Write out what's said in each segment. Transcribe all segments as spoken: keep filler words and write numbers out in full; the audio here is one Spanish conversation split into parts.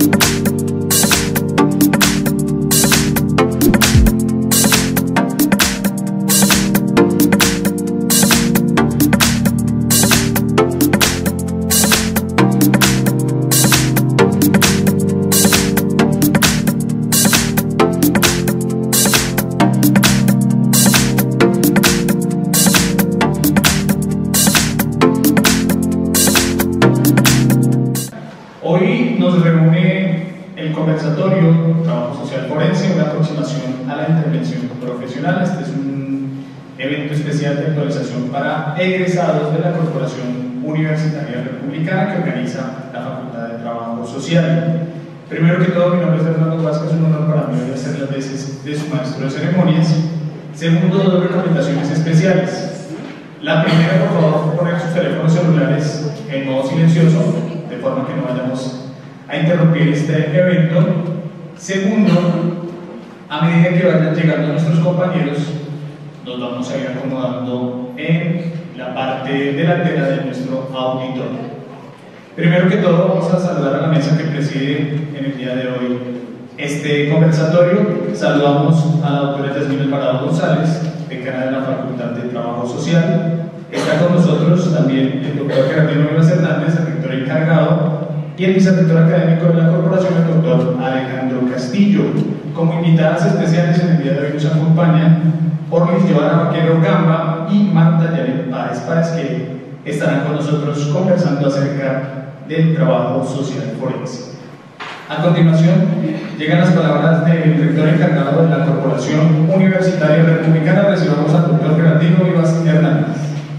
Hoy nos reúne el conversatorio Trabajo Social Forense, una aproximación a la intervención profesional. Este es un evento especial de actualización para egresados de la Corporación Universitaria Republicana que organiza la Facultad de Trabajo Social. Primero que todo, mi nombre es Fernando Vázquez, es un honor para mí hoy hacer las veces de su maestro de ceremonias. Segundo, dos recomendaciones especiales. La primera, por favor, poner sus teléfonos celulares en modo silencioso, de forma que no vayamos a interrumpir este evento. Segundo, a medida que vayan llegando nuestros compañeros, nos vamos a ir acomodando en la parte delantera de nuestro auditorio. Primero que todo, vamos a saludar a la mesa que preside en el día de hoy este conversatorio. Saludamos a la doctora Yasmín Alvarado González, decana de la Facultad de Trabajo Social. Está con nosotros también el doctor Gerardino Rivas Hernández, el rector encargado, y el vicerrector académico de la corporación, el doctor Alejandro Castillo. Como invitadas especiales en el día de hoy nos acompañan Orlis Giovanna Vaquero Gamba y Marta Yaret Páez Páez, que estarán con nosotros conversando acerca del trabajo social forense. A continuación, llegan las palabras del rector encargado de la Corporación Universitaria Republicana. Recibamos al doctor Gerardino Rivas Hernández.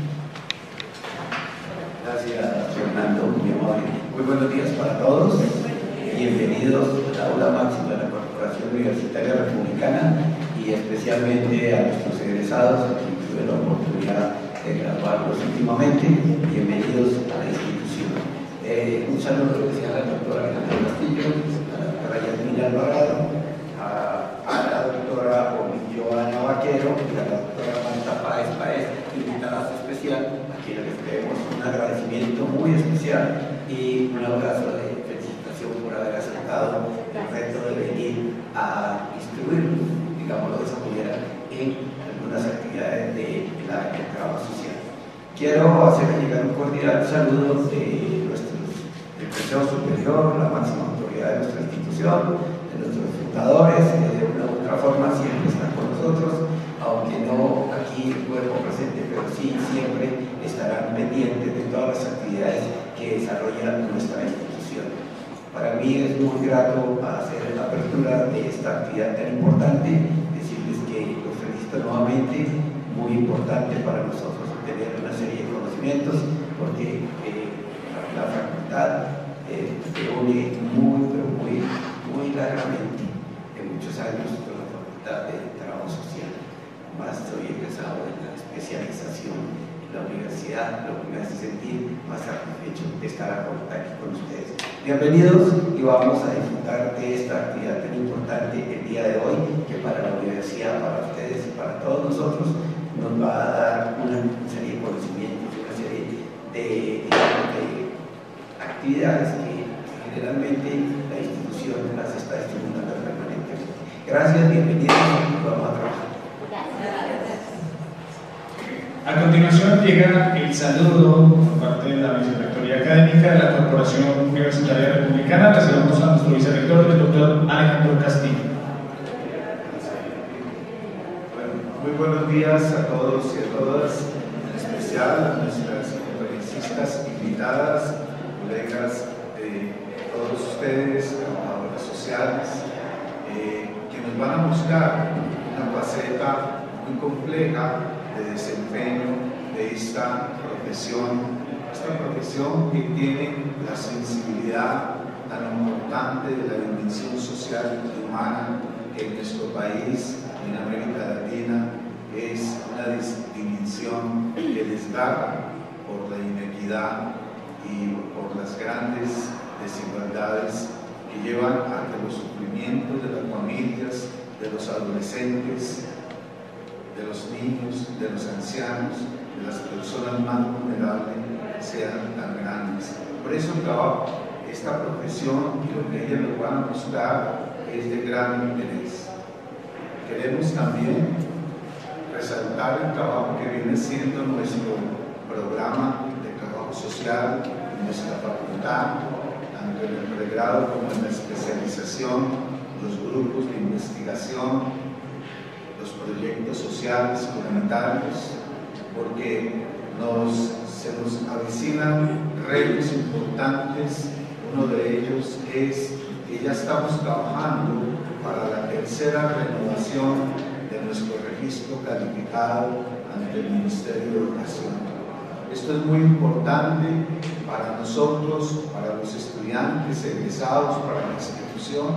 Gracias, Fernando, muy amable. Muy buenos días para todos. Bienvenidos al aula máxima de la Corporación Universitaria Republicana y especialmente a nuestros egresados, a quienes tuve la oportunidad de graduarlos últimamente. Bienvenidos a la institución. Eh, un saludo especial al doctor Alejandro Castillo, a la doctora Yasmín Alvarado, a, a la doctora Giovanna Vaquero y a la doctora Marta Páez Páez, invitada especial, a quienes les queremos un agradecimiento muy especial y un abrazo de felicitación por haber aceptado el reto de venir a instruirnos, digámoslo de esa manera, en algunas actividades de la, del trabajo social. Quiero hacer llegar un cordial saludo de nuestros, del Consejo Superior, la máxima autoridad de nuestra institución, de nuestros fundadores, que de una u otra forma siempre están con nosotros, aunque no aquí el cuerpo presente, pero sí siempre estarán pendientes de todas las actividades que desarrolla nuestra institución. Para mí es muy grato hacer la apertura de esta actividad tan importante, decirles que los felicito nuevamente, muy importante para nosotros tener una serie de conocimientos, porque eh, la facultad eh, reúne muy, pero muy, muy largamente en muchos años con la Facultad de Trabajo Social. Más soy egresado en la especialización en la universidad, lo que me hace sentir más satisfecho de estar aquí con ustedes. Bienvenidos y vamos a disfrutar de esta actividad tan importante el día de hoy, que para la universidad, para ustedes y para todos nosotros nos va a dar una serie de conocimientos, una serie de, digamos, de actividades que generalmente la institución las está estimulando permanentemente. Gracias, bienvenidos y vamos a trabajar. A continuación llega el saludo por parte de la Vicerrectoría Académica de la Corporación Universitaria Republicana. Recibamos a nuestro vicerrector, el doctor Alejandro Castillo. Muy buenos días a todos y a todas, en especial a nuestras conferencistas invitadas, colegas de todos ustedes, trabajadoras sociales, eh, que nos van a mostrar una faceta muy compleja de desempeño de esta profesión, esta profesión que tiene la sensibilidad tan importante de la dimensión social y humana que en nuestro país, en América Latina, es una dimensión que desgarra por la inequidad y por las grandes desigualdades que llevan a que los sufrimientos de las familias, de los adolescentes, de los niños, de los ancianos, de las personas más vulnerables sean tan grandes. Por eso el trabajo esta profesión y lo que ellas nos van a mostrar es de gran interés. Queremos también resaltar el trabajo que viene siendo nuestro programa de trabajo social en nuestra facultad, tanto en el pregrado como en la especialización, los grupos de investigación, los proyectos sociales comunitarios, porque nos, se nos avecinan retos importantes. Uno de ellos es que ya estamos trabajando para la tercera renovación de nuestro registro calificado ante el Ministerio de Educación. Esto es muy importante para nosotros, para los estudiantes egresados, para la institución,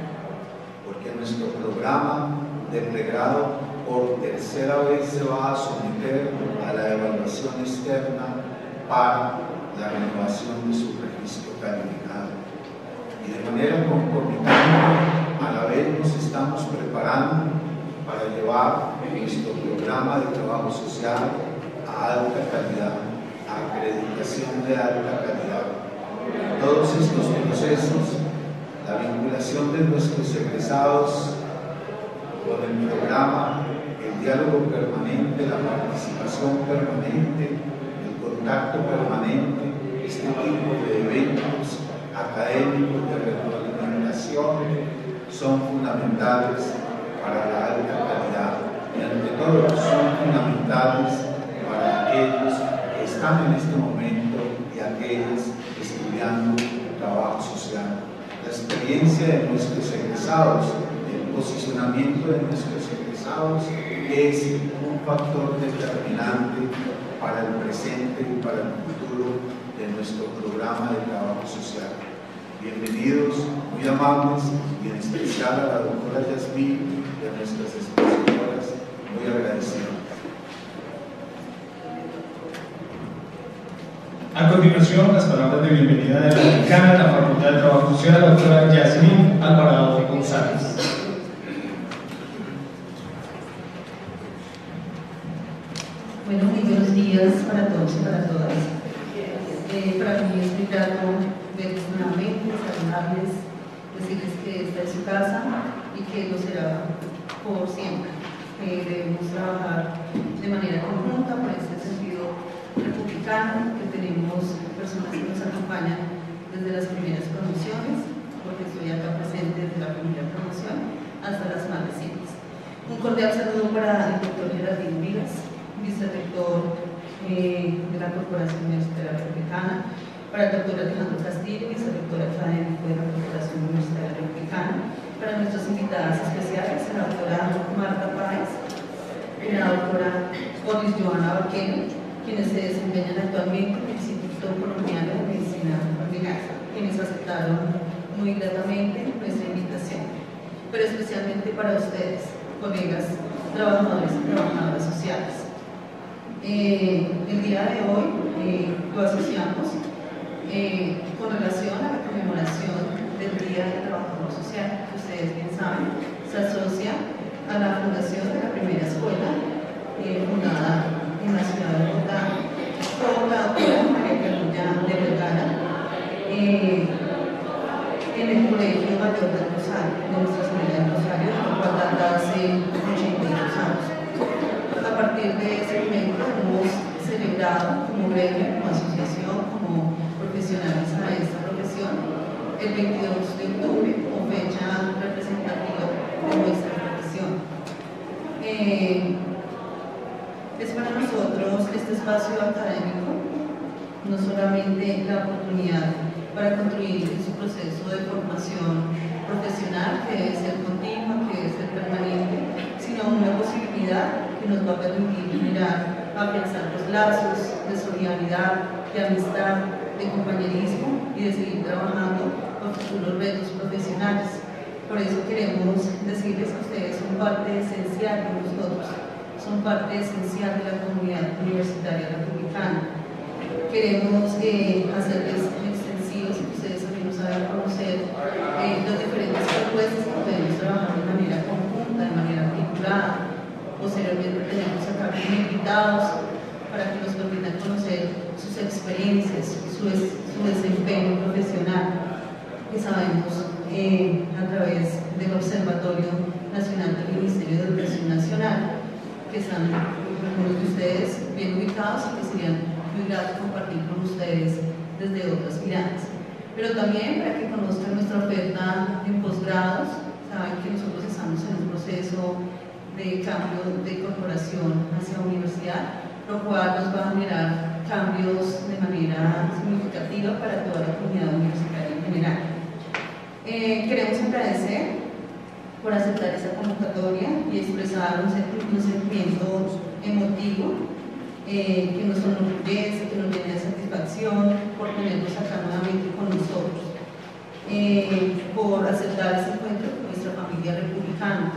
porque nuestro programa de pregrado por tercera vez se va a someter a la evaluación externa para la renovación de su registro calificado. Y de manera concomitante, a la vez nos estamos preparando para llevar nuestro programa de trabajo social a alta calidad, a acreditación de alta calidad. Todos estos procesos, la vinculación de nuestros egresados con el programa, el diálogo permanente, la participación permanente, el contacto permanente, este tipo de eventos académicos de retroalimentación son fundamentales para la alta calidad y ante todo son fundamentales para aquellos que están en este momento y aquellos estudiando trabajo social. La experiencia de nuestros egresados, el posicionamiento de nuestros egresados es un factor determinante para el presente y para el futuro de nuestro programa de trabajo social. Bienvenidos, muy amables, y en especial a la doctora Yasmín y a nuestras expositoras, muy agradecidos. A continuación, las palabras de bienvenida de la decana de la Facultad de Trabajo Social, la doctora Yasmín Alvarado González. Bueno, muy buenos días para todos y para todas. Eh, para mí es muy grato verles nuevamente, saludarles, decirles que esta es su casa y que lo será por siempre. Eh, debemos trabajar de manera conjunta por este sentido republicano, que tenemos personas que nos acompañan desde las primeras promociones, porque estoy acá presente desde la primera promoción hasta las más recientes. Un cordial saludo para el doctor Gerardino Vivas, vicerrector eh, de la Corporación Universitaria Republicana, para el doctor Alejandro Castillo, vicerrector académico de la Corporación Universitaria Republicana, para nuestras invitadas especiales, la doctora Marta Páez y la doctora Olis Joana Vaquero, quienes se desempeñan actualmente en el Instituto Colombiano de Medicina Familiar, quienes aceptaron muy gratamente nuestra invitación, pero especialmente para ustedes, colegas, trabajadores y trabajadoras sociales. Eh, el día de hoy eh, lo asociamos eh, con relación a la conmemoración del Día del Trabajador Social, que ustedes bien saben, se asocia a la fundación de la primera escuela eh, fundada en la ciudad de Bogotá por la doctora María Carolina de Vergara eh, en el Colegio Mayor del Rosario, de Nuestra Señora del Rosario, lo cual data hace ochenta y dos años. A partir de ese momento hemos celebrado como gremio, como asociación, como profesionales a esta profesión, el veintidós de octubre, como fecha representativa de nuestra profesión. Eh, es para nosotros este espacio académico no solamente la oportunidad para construir su proceso de formación profesional, que debe ser continua, que debe ser permanente, sino una posibilidad que nos va a permitir generar, afianzar los lazos de solidaridad, de amistad, de compañerismo y de seguir trabajando con futuros retos profesionales. Por eso queremos decirles que ustedes son parte esencial de nosotros, son parte esencial de la comunidad universitaria republicana. Queremos eh, hacerles extensivos y que ustedes también nos hagan conocer eh, las diferentes propuestas que podemos trabajar de manera conjunta, de manera articulada. Posteriormente tenemos acá como invitados para que nos permitan conocer sus experiencias, su, su desempeño profesional. que sabemos eh, a través del Observatorio Nacional del Ministerio de Educación Nacional, que están algunos de ustedes bien ubicados y que serían muy gratos compartir con ustedes desde otras miradas. Pero también para que conozcan nuestra oferta en posgrados. Saben que nosotros estamos en un proceso de cambio de corporación hacia universidad, lo cual nos va a generar cambios de manera significativa para toda la comunidad universitaria en general. Eh, queremos agradecer por aceptar esta convocatoria y expresar un, sent un sentimiento emotivo eh, que nos enorgullece, que nos llena de satisfacción por tenernos acá nuevamente con nosotros, eh, por aceptar este encuentro con nuestra familia republicana,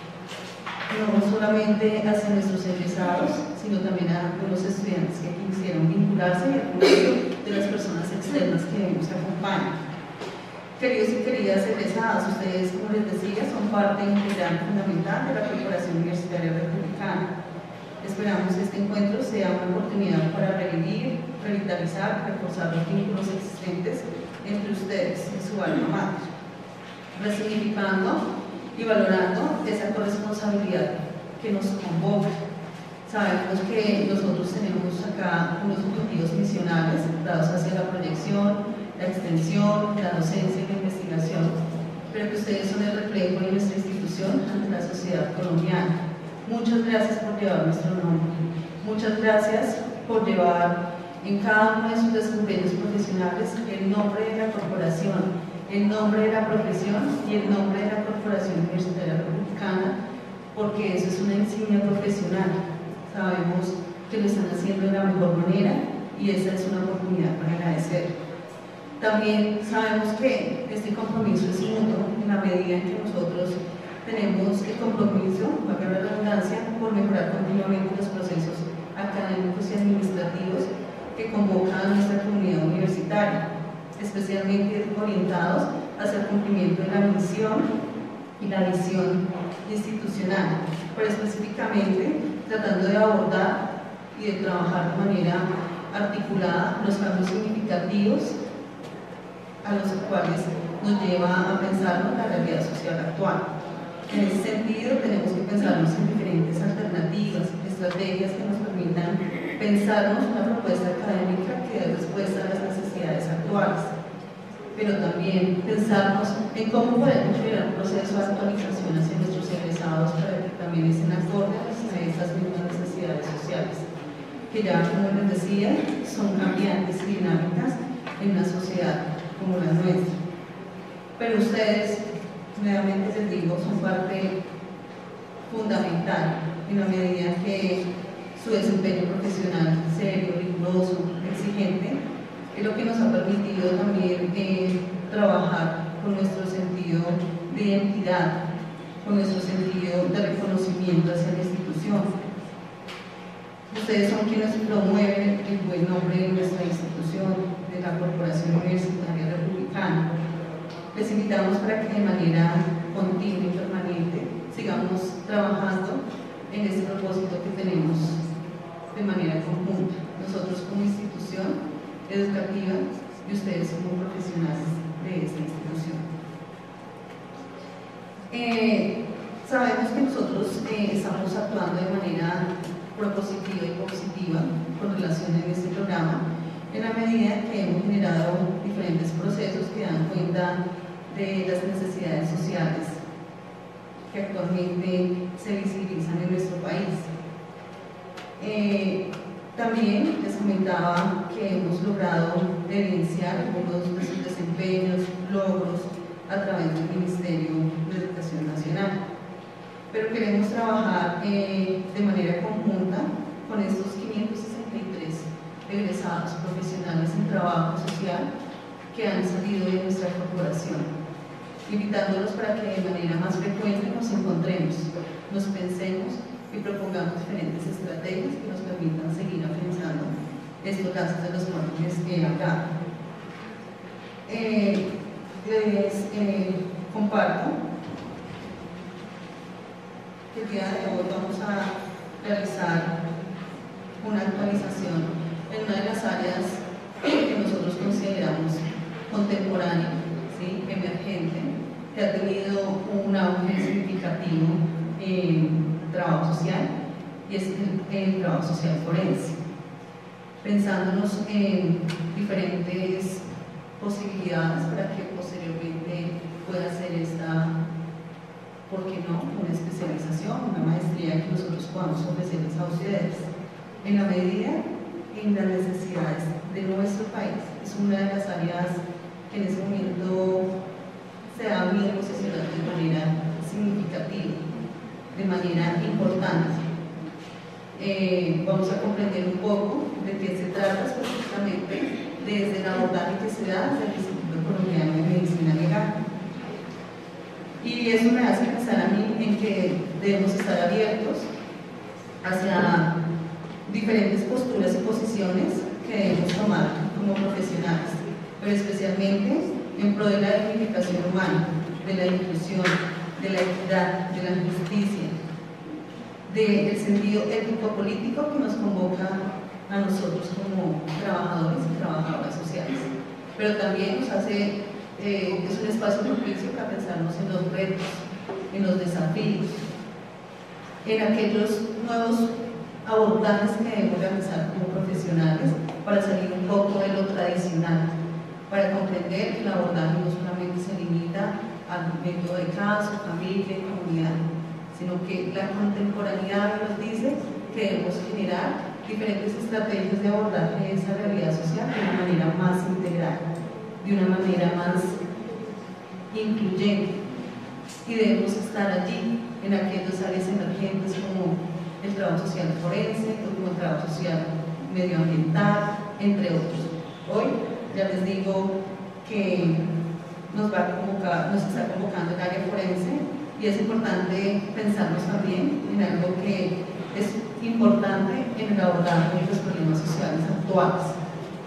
no solamente hacia nuestros egresados, sino también a los estudiantes que quisieron vincularse y a de las personas externas que nos acompañan. Queridos y queridas egresadas, ustedes, como les decía, son parte integral fundamental de la Corporación Universitaria Republicana. Esperamos que este encuentro sea una oportunidad para revivir, revitalizar, reforzar los vínculos existentes entre ustedes y su alma mater, resignificando y valorando esa corresponsabilidad que nos convoca. Sabemos que nosotros tenemos acá unos objetivos misionales dados hacia la proyección, la extensión, la docencia y la investigación, pero que ustedes son el reflejo de nuestra institución ante la sociedad colombiana. Muchas gracias por llevar nuestro nombre. Muchas gracias por llevar en cada uno de sus desempeños profesionales el nombre de la corporación, el nombre de la profesión y el nombre de la Corporación Universitaria Republicana, porque eso es una insignia profesional. Sabemos que lo están haciendo de la mejor manera y esa es una oportunidad para agradecer. También sabemos que este compromiso es mutuo en la medida en que nosotros tenemos el compromiso, valga la redundancia, por mejorar continuamente los procesos académicos y administrativos que convocan a nuestra comunidad universitaria, especialmente orientados hacia el cumplimiento de la misión y la visión institucional, pero específicamente tratando de abordar y de trabajar de manera articulada los cambios significativos a los cuales nos lleva a pensarnos la realidad social actual. En ese sentido, tenemos que pensarnos en diferentes alternativas, estrategias que nos permitan pensarnos una propuesta académica que dé respuesta a las necesidades actuales, pero también pensarnos en cómo podemos generar un proceso de actualización hacia nuestros egresados para que también estén acordes a estas mismas necesidades sociales, que ya, como les decía, son cambiantes y dinámicas en una sociedad como la nuestra. Pero ustedes, nuevamente les digo, son parte fundamental en la medida que su desempeño profesional serio, riguroso, exigente, es lo que nos ha permitido también eh, trabajar con nuestro sentido de identidad, con nuestro sentido de reconocimiento hacia la institución. Ustedes son quienes promueven el buen nombre de nuestra institución, de la Corporación Universitaria Republicana. Les invitamos para que de manera continua y permanente sigamos trabajando en este propósito que tenemos de manera conjunta, nosotros como institución educativa y ustedes como profesionales de esta institución. Eh, sabemos que nosotros eh, estamos actuando de manera propositiva y positiva con relación a este programa, en la medida que hemos generado diferentes procesos que dan cuenta de las necesidades sociales que actualmente se visibilizan en nuestro país. Eh, también les comentaba que hemos logrado evidenciar algunos de sus desempeños, logros a través del Ministerio de Educación Nacional, pero queremos trabajar eh, de manera conjunta con estos quinientos sesenta y tres egresados profesionales en trabajo social que han salido de nuestra corporación, invitándolos para que de manera más frecuente nos encontremos, nos pensemos y propongamos diferentes estrategias que nos permitan seguir afianzando estos lazos de los cuales he hablado. Eh, les eh, comparto que el día de hoy vamos a realizar una actualización en una de las áreas que nosotros consideramos contemporánea, ¿sí? ¿sí? emergente, que ha tenido un auge significativo en trabajo social, y es el, el trabajo social forense. Pensándonos en diferentes posibilidades para que posteriormente pueda hacer esta, ¿por qué no?, una especialización, una maestría que nosotros podamos ofrecerles a ustedes en la medida en las necesidades de nuestro país. Es una de las áreas que en ese momento se ha venido posicionando de manera significativa, de manera importante. Eh, vamos a comprender un poco de qué se trata específicamente desde el abordaje que se da desde el Instituto Colombiano de Medicina Legal. Y eso me hace pensar a mí en que debemos estar abiertos hacia diferentes posturas y posiciones que debemos tomar como profesionales, pero especialmente en pro de la dignificación humana, de la inclusión, de la equidad, de la justicia, del sentido ético-político que nos convoca a nosotros como trabajadores y trabajadoras sociales. Pero también nos hace, eh, es un espacio propicio para pensarnos en los retos, en los desafíos, en aquellos nuevos abordajes que debemos realizar como profesionales para salir un poco de lo tradicional, para comprender que el abordaje no solamente se limita al método de caso, familia y comunidad, sino que la contemporaneidad nos dice que debemos generar diferentes estrategias de abordaje de esa realidad social de una manera más integral, de una manera más incluyente, y debemos estar allí en aquellas áreas emergentes como el trabajo social forense, como el trabajo social medioambiental, entre otros. Hoy ya les digo que nos va a convocar, nos está convocando el área forense, y es importante pensarnos también en algo que es importante en el abordaje de los problemas sociales actuales: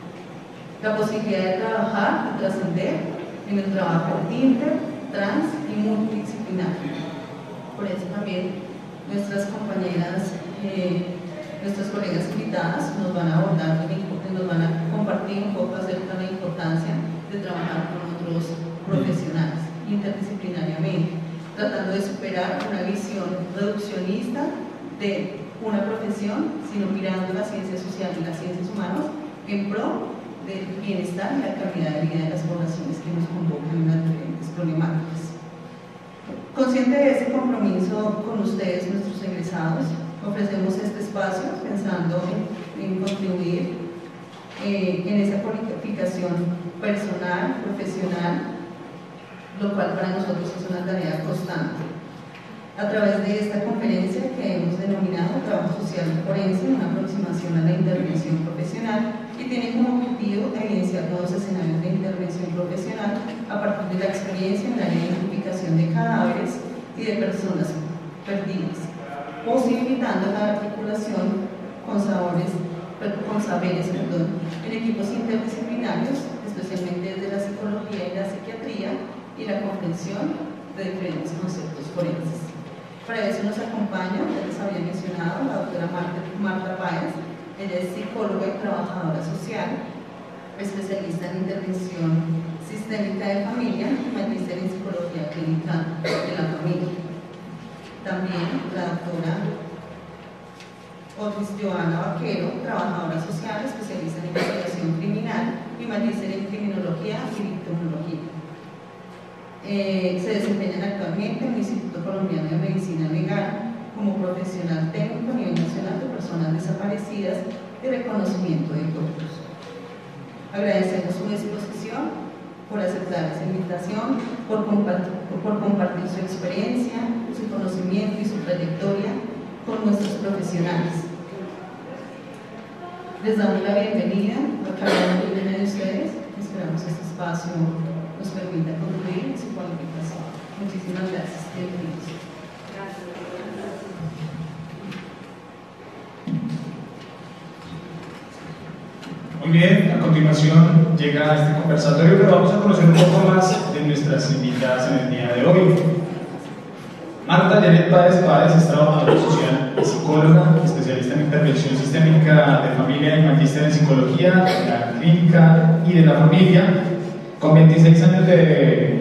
la posibilidad de trabajar y trascender en el trabajo inter, trans y multidisciplinario. Por eso también nuestras compañeras, eh, nuestras colegas invitadas nos van a abordar, nos van a compartir un poco acerca de la importancia de trabajar con otros profesionales interdisciplinariamente, tratando de superar una visión reduccionista de una profesión, sino mirando la ciencia social y las ciencias humanas en pro del bienestar y la calidad de vida de las poblaciones que nos convocan en las diferentes problemáticas. Consciente de ese compromiso con ustedes, nuestros egresados, ofrecemos este espacio pensando en, en contribuir eh, en esa cualificación personal, profesional, lo cual para nosotros es una tarea constante. A través de esta conferencia que hemos denominado Trabajo Social Forense, una aproximación a la intervención profesional, y tiene como objetivo evidenciar nuevos escenarios de intervención profesional a partir de la experiencia en la identificación de cadáveres y de personas perdidas, posibilitando la articulación con, sabores, con saberes perdón, en equipos interdisciplinarios, especialmente desde la psicología y la psiquiatría, y la comprensión de diferentes conceptos forenses. Para eso nos acompaña, ya les había mencionado, la doctora Marta, Marta Páez. Ella es psicóloga y trabajadora social, especialista en intervención sistémica de familia y magíster en psicología clínica de la familia. También la doctora Otis Joana Vaquero, trabajadora social, especialista en investigación criminal y magíster en criminología y victimología. Eh, se desempeñan actualmente en el Instituto Colombiano de Medicina Legal como profesional técnico a nivel nacional de personas desaparecidas y reconocimiento de cuerpos. Agradecemos su disposición por aceptar esta invitación, por compartir, por compartir su experiencia, su conocimiento y su trayectoria con nuestros profesionales. Les damos la bienvenida a cada uno de ustedes. Esperamos que este espacio nos permita concluir su cualificación. Muchísimas gracias. Bienvenidos. Muy bien, a continuación llega este conversatorio, pero vamos a conocer un poco más de nuestras invitadas en el día de hoy. Marta Janet Páez Páez es trabajadora social y psicóloga, especialista en intervención sistémica de familia y magíster en psicología de la clínica y de la familia, con veintiséis años de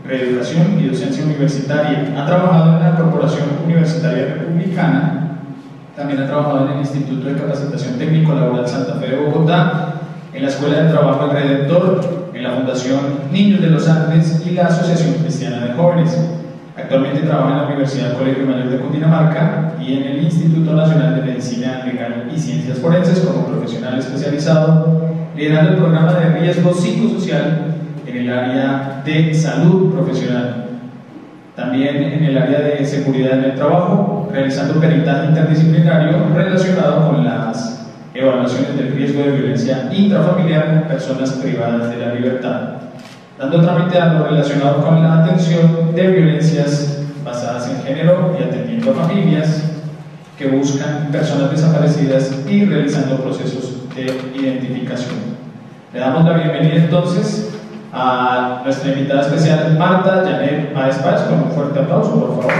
reeducación y docencia universitaria. Ha trabajado en la Corporación Universitaria Republicana, también ha trabajado en el Instituto de Capacitación Técnico Laboral Santa Fe de Bogotá, en la Escuela de Trabajo El Redentor, en la Fundación Niños de los Andes y la Asociación Cristiana de Jóvenes. Actualmente trabaja en la Universidad Colegio Mayor de Cundinamarca y en el Instituto Nacional de Medicina Legal y Ciencias Forenses como profesional especializado, liderando el programa de riesgo psicosocial en el área de salud profesional. También en el área de seguridad en el trabajo, realizando peritaje interdisciplinario relacionado con las evaluaciones del riesgo de violencia intrafamiliar con personas privadas de la libertad, dando trámite a lo relacionado con la atención de violencias basadas en género y atendiendo a familias que buscan personas desaparecidas y realizando procesos de identificación. Le damos la bienvenida entonces a nuestra invitada especial, Marta Janet Páez Páez, con un fuerte aplauso, por favor.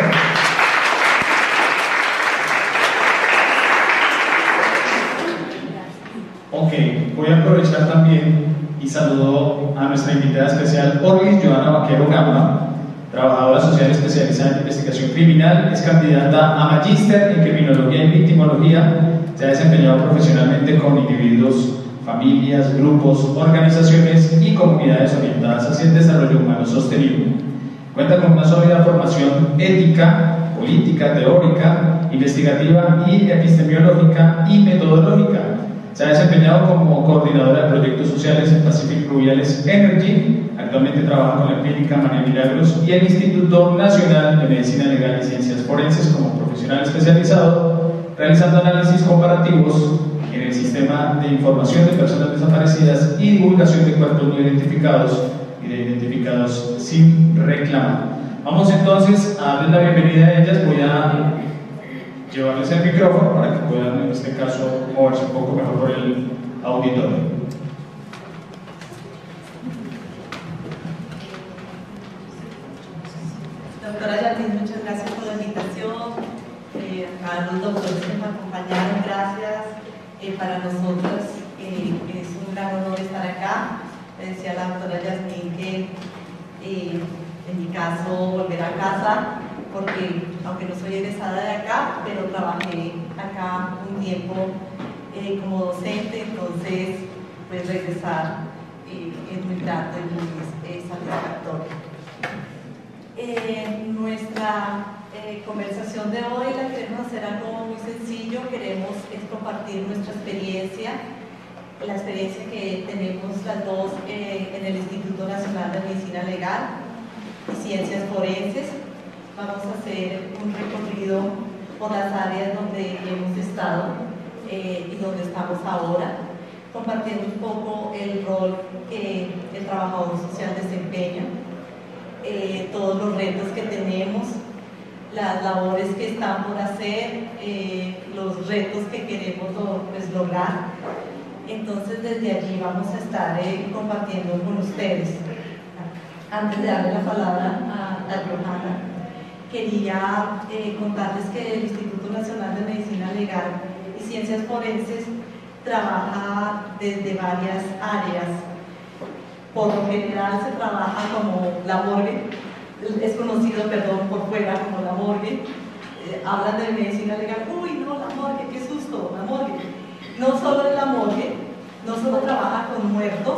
Ok, voy a aprovechar también y saludo a nuestra invitada especial, Orlis Joana Vaquero Gama, trabajadora social especializada en investigación criminal, es candidata a magíster en criminología y victimología, se ha desempeñado profesionalmente con individuos, familias, grupos, organizaciones y comunidades orientadas hacia el desarrollo humano sostenible. Cuenta con una sólida formación ética, política, teórica, investigativa y epistemiológica y metodológica. Se ha desempeñado como coordinadora de proyectos sociales en Pacific Rubiales Energy. Actualmente trabaja con la clínica María Milagros y el Instituto Nacional de Medicina Legal y Ciencias Forenses como profesional especializado, realizando análisis comparativos en el sistema de información de personas desaparecidas y divulgación de cuerpos no identificados y de identificados sin reclamar. Vamos entonces a darles la bienvenida a ellas. Voy a llevarles el micrófono para que puedan, en este caso, moverse un poco mejor por el auditorio. Doctora Yanis, muchas gracias por la invitación. Eh, a los doctores que me acompañaron, gracias. Eh, para nosotros eh, es un gran honor estar acá. Le decía la doctora Yasmín que eh, en mi caso volver a casa, porque aunque no soy egresada de acá, pero trabajé acá un tiempo eh, como docente, entonces pues regresar eh, es muy grato y muy eh, satisfactorio. Eh, nuestra eh, conversación de hoy la queremos hacer algo muy sencillo. Queremos es compartir nuestra experiencia, la experiencia que tenemos las dos eh, en el Instituto Nacional de Medicina Legal y Ciencias Forenses. Vamos a hacer un recorrido por las áreas donde hemos estado eh, y donde estamos ahora, compartiendo un poco el rol que el trabajador social desempeña, eh, todos los retos que tenemos, las labores que están por hacer, eh, los retos que queremos pues, lograr. Entonces desde allí vamos a estar eh, compartiendo con ustedes. Antes de darle la palabra a, a Johanna, quería eh, contarles que el Instituto Nacional de Medicina Legal y Ciencias Forenses trabaja desde varias áreas. Por lo general se trabaja como la morgue, es conocido, perdón, por fuera como la morgue. Eh, hablan de medicina legal, uy, no, la morgue, qué susto, la morgue. No solo en la morgue, no solo trabaja con muertos,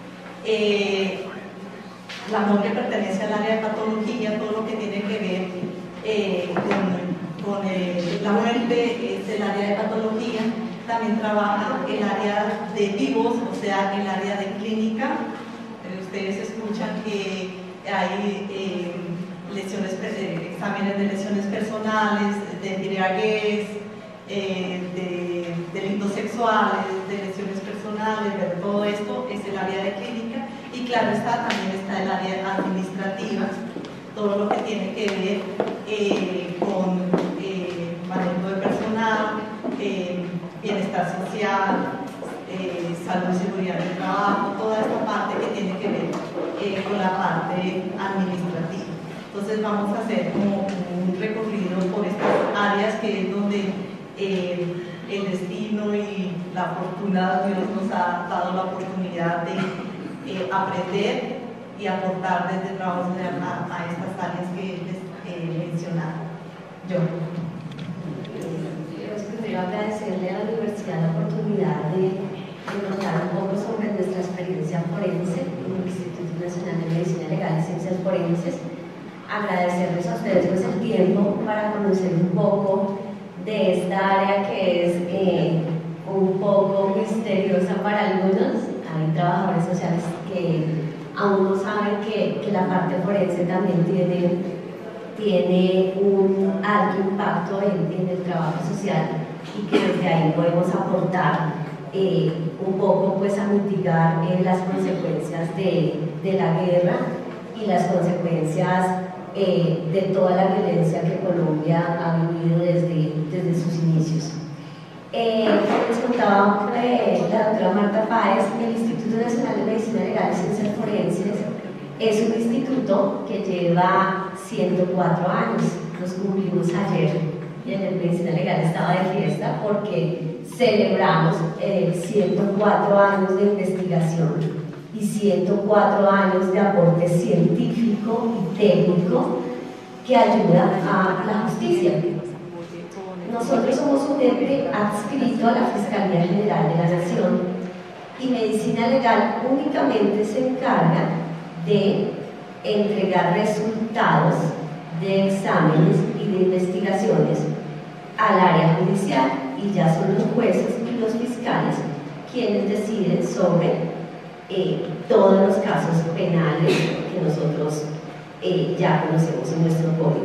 eh, la morgue pertenece al área de patología, todo lo que tiene que ver eh, con, con eh, la muerte es el área de patología. También trabaja el área de vivos, o sea, el área de clínica. Eh, ustedes escuchan que hay eh, lesiones, eh, exámenes de lesiones personales, de embriaguez, eh, de delitos sexuales, de lesiones personales, de todo esto es el área de clínica. Y claro está, también está el área administrativa, todo lo que tiene que ver eh, con eh, manejo de personal, eh, bienestar social, eh, salud y seguridad del trabajo, toda esta parte que tiene que ver eh, con la parte administrativa. Entonces vamos a hacer como un recorrido por estas áreas que es donde eh, el destino y la fortuna de Dios nos ha dado la oportunidad de Eh, aprender y aportar desde trabajo social a, a estas áreas que les he mencionado. Yo. Pues primero agradecerle a la universidad la oportunidad de, de contar un poco sobre nuestra experiencia forense en el Instituto Nacional de Medicina Legal y Ciencias Forenses. Agradecerles a ustedes pues, el tiempo para conocer un poco de esta área que es eh, un poco misteriosa para algunos. Hay trabajadores sociales que aún no saben que, que la parte forense también tiene, tiene un alto impacto en, en el trabajo social y que desde ahí podemos aportar eh, un poco pues, a mitigar eh, las consecuencias de, de la guerra y las consecuencias eh, de toda la violencia que Colombia ha vivido desde, desde sus inicios. Eh, les contaba eh, la doctora Marta Páez, el Instituto Nacional de Medicina Legal y Ciencias Forenses es un instituto que lleva ciento cuatro años, nos cumplimos ayer y en el Medicina Legal estaba de fiesta porque celebramos eh, ciento cuatro años de investigación y ciento cuatro años de aporte científico y técnico que ayuda a la justicia. Nosotros somos un ente adscrito a la Fiscalía General de la Nación y Medicina Legal únicamente se encarga de entregar resultados de exámenes y de investigaciones al área judicial y ya son los jueces y los fiscales quienes deciden sobre eh, todos los casos penales que nosotros eh, ya conocemos en nuestro código.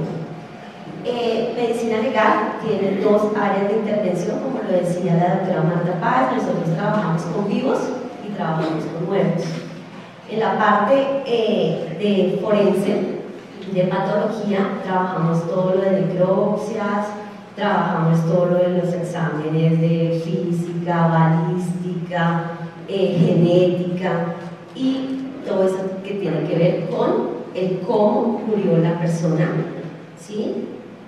Eh, medicina legal tiene dos áreas de intervención, como lo decía la doctora Marta Páez. Nosotros trabajamos con vivos y trabajamos con muertos. En la parte eh, de forense, de patología, trabajamos todo lo de necropsias, trabajamos todo lo de los exámenes de física, balística, eh, genética y todo eso que tiene que ver con el cómo murió la persona, ¿sí?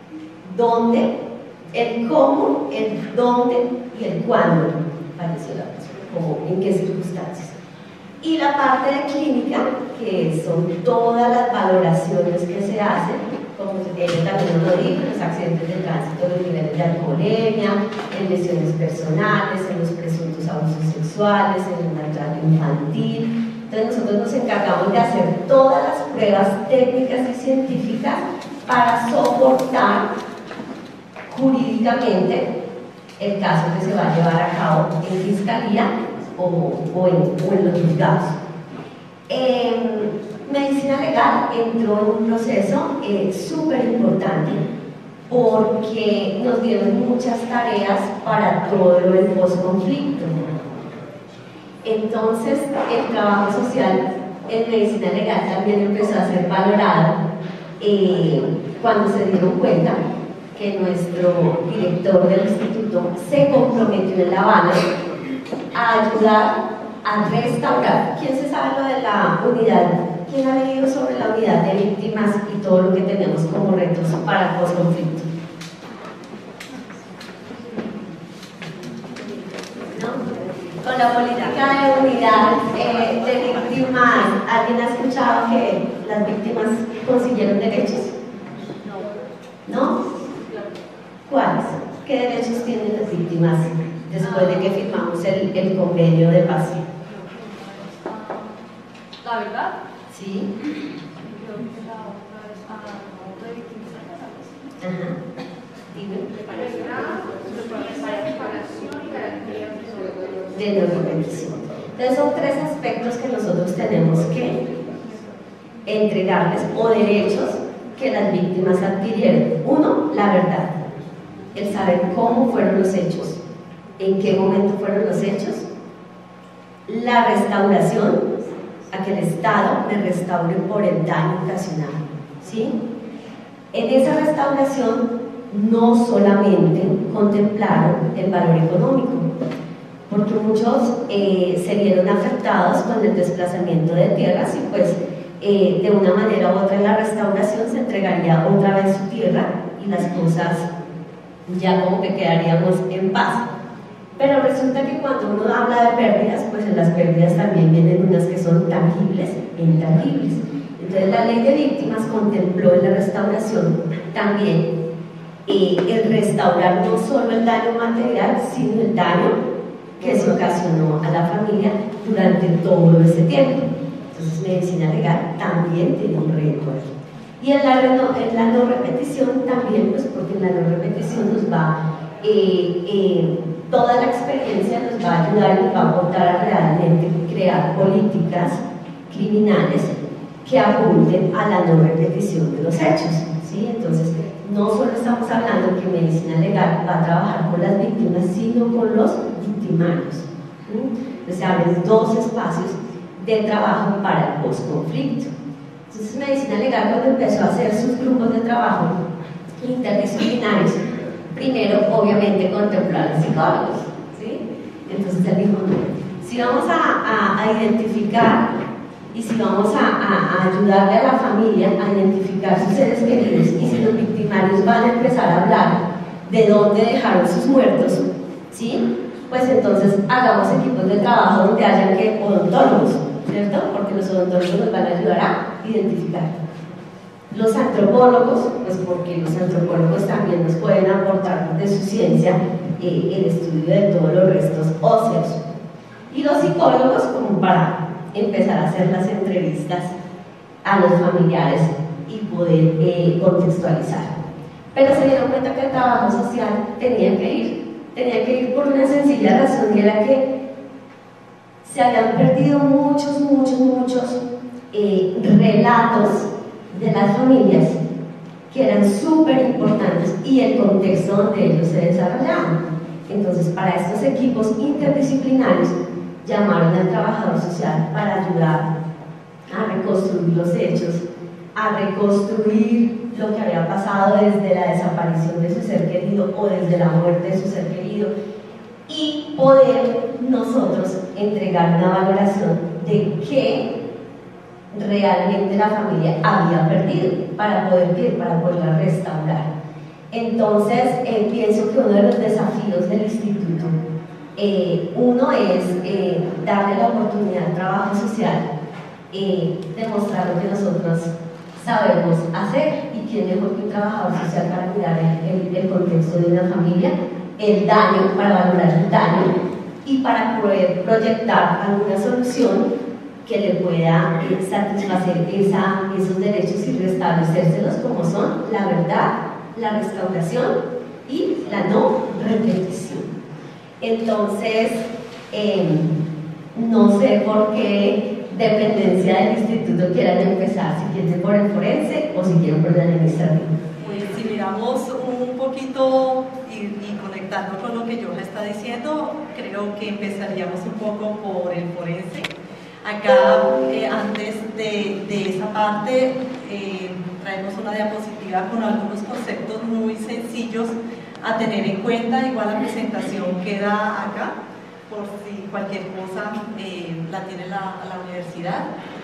Dónde, el cómo, el dónde y el cuándo falleció la persona, como en qué circunstancias. Y la parte de clínica, que son todas las valoraciones que se hacen, como ella también nos lo dijo, los accidentes de tránsito, los niveles de alcoholemia, en lesiones personales, en los presuntos abusos sexuales, en el maltrato infantil. Entonces nosotros nos encargamos de hacer todas las pruebas técnicas y científicas para soportar jurídicamente el caso que se va a llevar a cabo en fiscalía o, o, en, o en los juzgados. Eh, medicina legal entró en un proceso eh, súper importante porque nos dieron muchas tareas para todo lo del post-conflicto. Entonces, el trabajo social en medicina legal también empezó a ser valorado eh, cuando se dieron cuenta que nuestro director del instituto se comprometió en La Habana a ayudar a restaurar. ¿Quién se sabe lo de la unidad? ¿Quién ha leído sobre la unidad de víctimas y todo lo que tenemos como retos para el post-conflicto? ¿No? Con la política de unidad eh, de víctimas, ¿alguien ha escuchado que las víctimas consiguieron derechos? ¿No? ¿Cuáles? ¿Qué derechos tienen las víctimas después de que firmamos el, el convenio de paz? La verdad, ¿Sí? creo que la otra vez a la de victimización, algo así. Ajá. Dime. De no repetición. Entonces son tres aspectos que nosotros tenemos que entregarles o derechos que las víctimas adquirieron. Uno, la verdad. El saber cómo fueron los hechos, en qué momento fueron los hechos, la restauración, a que el Estado me restaure por el daño ocasionado, ¿sí? En esa restauración no solamente contemplaron el valor económico, porque muchos eh, se vieron afectados con el desplazamiento de tierras y pues eh, de una manera u otra en la restauración se entregaría otra vez su tierra y las cosas ya como que quedaríamos en paz. Pero resulta que cuando uno habla de pérdidas, pues en las pérdidas también vienen unas que son tangibles e intangibles. Entonces la ley de víctimas contempló en la restauración también eh, el restaurar no solo el daño material, sino el daño que se ocasionó a la familia durante todo ese tiempo. Entonces medicina legal también tiene un reto ahí. Y en la, en la no repetición también, pues porque en la no repetición nos va, eh, eh, toda la experiencia nos va a ayudar y nos va a aportar a realmente crear políticas criminales que apunten a la no repetición de los hechos, ¿sí? Entonces, no solo estamos hablando que medicina legal va a trabajar con las víctimas, sino con los victimarios. ¿sí? Entonces, se abren dos espacios de trabajo para el post-conflicto. Entonces, medicina legal, cuando empezó a hacer sus grupos de trabajo interdisciplinarios, primero, obviamente, contempló a los psicólogos, ¿sí? Entonces, él dijo, si vamos a, a, a identificar y si vamos a, a, a ayudarle a la familia a identificar sus seres queridos y si los victimarios van a empezar a hablar de dónde dejaron sus muertos, ¿sí? Pues entonces hagamos equipos de trabajo donde hayan que odontólogos, ¿cierto? Porque los odontólogos nos van a ayudar a identificar. Los antropólogos, pues porque los antropólogos también nos pueden aportar de su ciencia eh, el estudio de todos los restos óseos. Y los psicólogos como para empezar a hacer las entrevistas a los familiares y poder eh, contextualizar. Pero se dieron cuenta que el trabajo social tenía que ir, tenía que ir por una sencilla razón, y era que se habían perdido muchos, muchos, muchos eh, relatos de las familias que eran súper importantes y el contexto donde ellos se desarrollaban. Entonces, para estos equipos interdisciplinarios, llamaron al trabajador social para ayudar a reconstruir los hechos, a reconstruir lo que había pasado desde la desaparición de su ser querido o desde la muerte de su ser querido y poder nosotros entregar una valoración de qué realmente la familia había perdido para poder, para poderla restaurar. Entonces, eh, pienso que uno de los desafíos del instituto Eh, uno es eh, darle la oportunidad al trabajo social, eh, demostrar lo que nosotros sabemos hacer y quién mejor que un trabajador social para mirar el, el, el contexto de una familia, el daño, para valorar el daño y para poder proyectar alguna solución que le pueda eh, satisfacer esa, esos derechos y restablecérselos como son la verdad, la restauración y la no repetición. Entonces, eh, no sé por qué dependencia del instituto quieran empezar, si quieren por el forense o si quieren por el administrativo. Pues si miramos un poquito y, y conectando con lo que Joja está diciendo, creo que empezaríamos un poco por el forense. Acá, eh, antes de, de esa parte, eh, traemos una diapositiva con algunos conceptos muy sencillos a tener en cuenta. Igual la presentación queda acá, por si cualquier cosa eh, la tiene la, la universidad.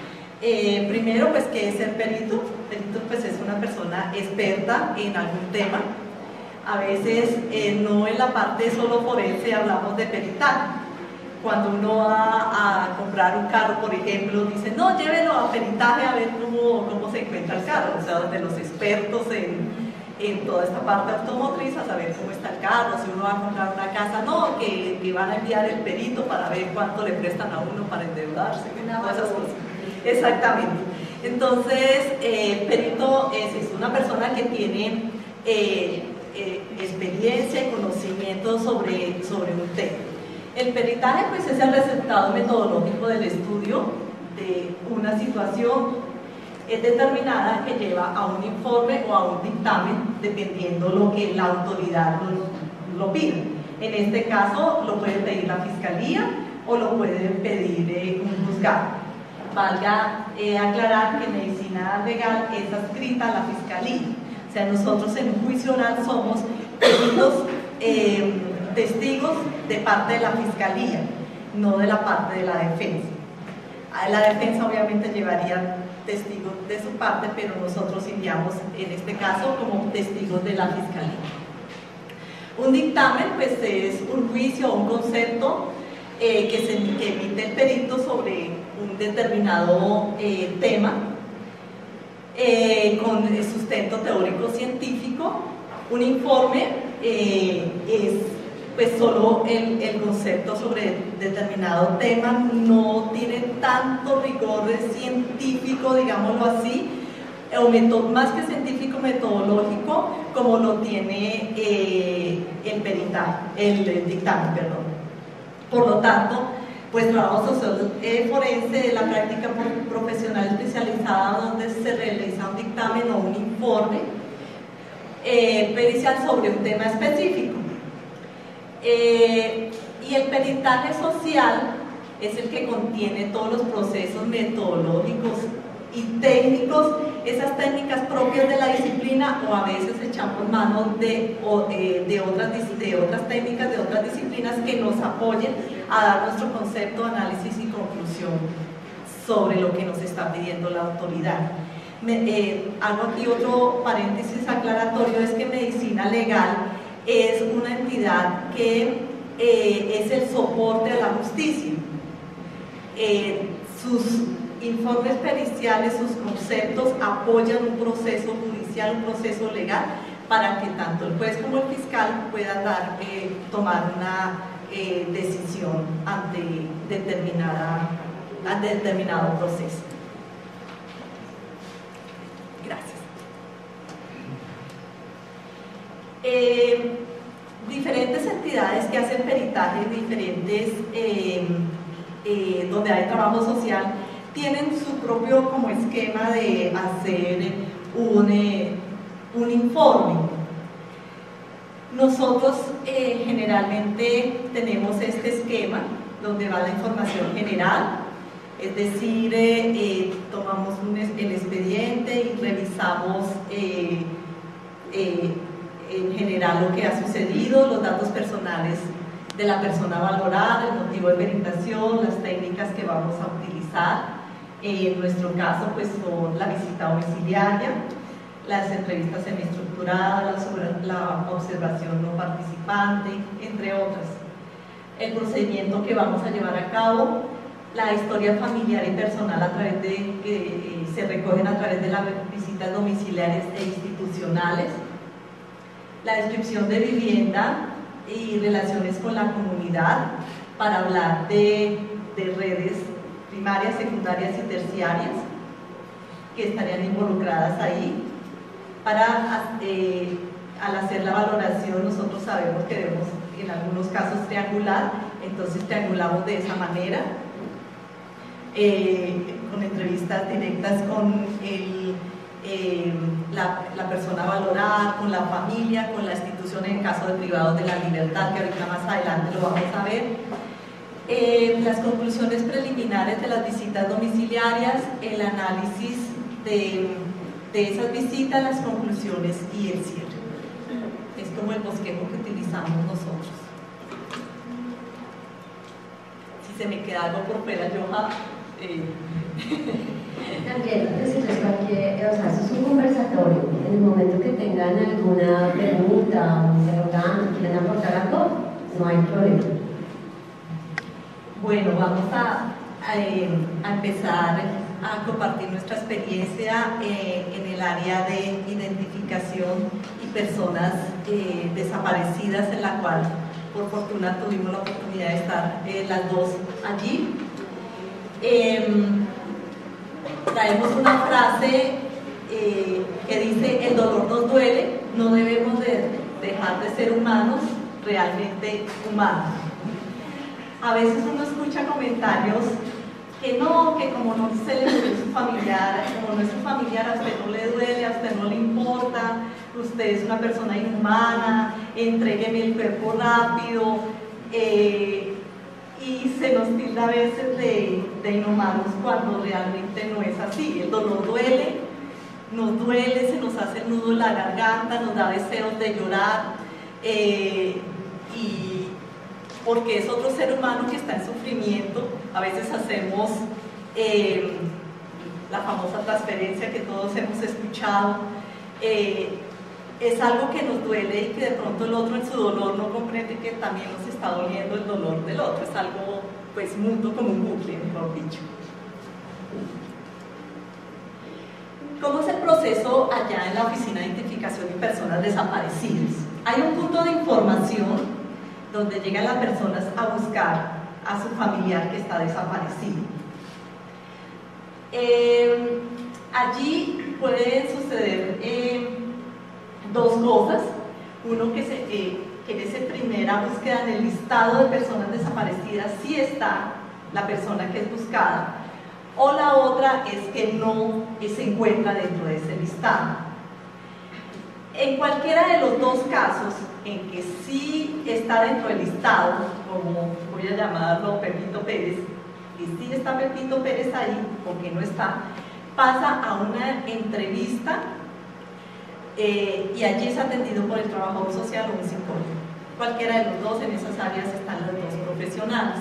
Eh, primero, pues, ¿qué es ser perito? Perito, pues, es una persona experta en algún tema. A veces, eh, no en la parte solo forense hablamos de peritaje. Cuando uno va a comprar un carro, por ejemplo, dice, no, llévelo a peritaje a ver cómo, cómo se encuentra el carro. O sea, donde los expertos en en toda esta parte automotriz a saber cómo está el carro. Si uno va a comprar una casa, no, que, que van a enviar el perito para ver cuánto le prestan a uno para endeudarse, todas esas cosas. Exactamente. Entonces, eh, perito es, es una persona que tiene eh, eh, experiencia y conocimiento sobre, sobre un tema. El peritaje, pues, es el resultado metodológico del estudio de una situación es determinada que lleva a un informe o a un dictamen dependiendo lo que la autoridad lo, lo pida. En este caso lo puede pedir la fiscalía o lo puede pedir eh, un juzgado. Valga eh, aclarar que en medicina legal es adscrita a la fiscalía. O sea, nosotros en un juicio oral somos peritos, eh, testigos de parte de la fiscalía, no de la parte de la defensa. La defensa obviamente llevaría testigos de su parte, pero nosotros iríamos en este caso como testigos de la fiscalía. Un dictamen pues es un juicio o un concepto eh, que, se, que emite el perito sobre un determinado eh, tema eh, con sustento teórico científico. Un informe eh, es pues solo el, el concepto sobre determinado tema, no tiene tanto rigor científico, digámoslo así, o meto, más que científico, metodológico, como lo tiene eh, el peritaje, el, el dictamen, perdón. Por lo tanto, pues trabajo social eh, forense es la práctica profesional especializada donde se realiza un dictamen o un informe eh, pericial sobre un tema específico. Eh, y el peritaje social es el que contiene todos los procesos metodológicos y técnicos, esas técnicas propias de la disciplina, o a veces echamos mano de, o, eh, de, otras, de otras técnicas de otras disciplinas que nos apoyen a dar nuestro concepto, análisis y conclusión sobre lo que nos está pidiendo la autoridad. Me, eh, hago aquí otro paréntesis aclaratorio, es que medicina legal es una entidad que eh, es el soporte a la justicia. Eh, sus informes periciales, sus conceptos apoyan un proceso judicial, un proceso legal, para que tanto el juez como el fiscal puedan dar, eh, tomar una eh, decisión ante, determinada, ante determinado proceso. Gracias. Eh, diferentes entidades que hacen peritajes, diferentes, eh, eh, donde hay trabajo social, tienen su propio como esquema de hacer un, eh, un informe. Nosotros eh, generalmente tenemos este esquema donde va la información general, es decir, eh, eh, tomamos un, el expediente y revisamos eh, eh, en general lo que ha sucedido, los datos personales de la persona valorada, el motivo de peritación, las técnicas que vamos a utilizar. En nuestro caso, pues son la visita domiciliaria, las entrevistas semiestructuradas, la observación no participante, entre otras. El procedimiento que vamos a llevar a cabo, la historia familiar y personal a través de, que eh, se recogen a través de las visitas domiciliares e institucionales, la descripción de vivienda y relaciones con la comunidad para hablar de, de redes primarias, secundarias y terciarias que estarían involucradas ahí. Para, eh, al hacer la valoración, nosotros sabemos que debemos, en algunos casos, triangular, entonces triangulamos de esa manera, eh, con entrevistas directas con el, eh, la, la persona valorada, con la familia, con la institución en caso de privados de la libertad, que ahorita más adelante lo vamos a ver. Eh, las conclusiones preliminares de las visitas domiciliarias, el análisis de, de esas visitas, las conclusiones y el cierre. Es como el bosquejo que utilizamos nosotros. Si se me queda algo por fuera, yo eh. También decirles cualquier, o sea, eso es un conversatorio. En el momento que tengan alguna pregunta o interrogante, quieren aportar algo, no hay problema. Bueno, vamos a, a, eh, a empezar a compartir nuestra experiencia eh, en el área de identificación y personas eh, desaparecidas, en la cual por fortuna tuvimos la oportunidad de estar eh, las dos allí. Eh, traemos una frase eh, que dice: el dolor nos duele, no debemos de dejar de ser humanos, realmente humanos. A veces uno escucha comentarios que no, que como no se le murió su familiar, como no es su familiar, a usted no le duele, a usted no le importa, usted es una persona inhumana, entrégueme el cuerpo rápido, eh, y se nos tilda a veces de, de inhumanos cuando realmente no es así. El dolor duele, nos duele, se nos hace el nudo en la garganta, nos da deseos de llorar, eh, y porque es otro ser humano que está en sufrimiento. A veces hacemos eh, la famosa transferencia que todos hemos escuchado, eh, es algo que nos duele y que de pronto el otro en su dolor no comprende que también nos está doliendo el dolor del otro. Es algo pues mutuo, como un bucle, mejor dicho. ¿Cómo es el proceso allá en la Oficina de Identificación de Personas Desaparecidas? Hay un punto de información donde llegan las personas a buscar a su familiar que está desaparecido. Eh, allí pueden suceder eh, dos cosas. Uno, que, se, eh, que en esa primera búsqueda en el listado de personas desaparecidas sí está la persona que es buscada, o la otra es que no se encuentra dentro de ese listado. En cualquiera de los dos casos, en que sí está dentro del listado, como voy a llamarlo Pepito Pérez, y sí está Pepito Pérez ahí, porque no está, pasa a una entrevista eh, y allí es atendido por el trabajador social o un psicólogo. Cualquiera de los dos, en esas áreas están los dos profesionales.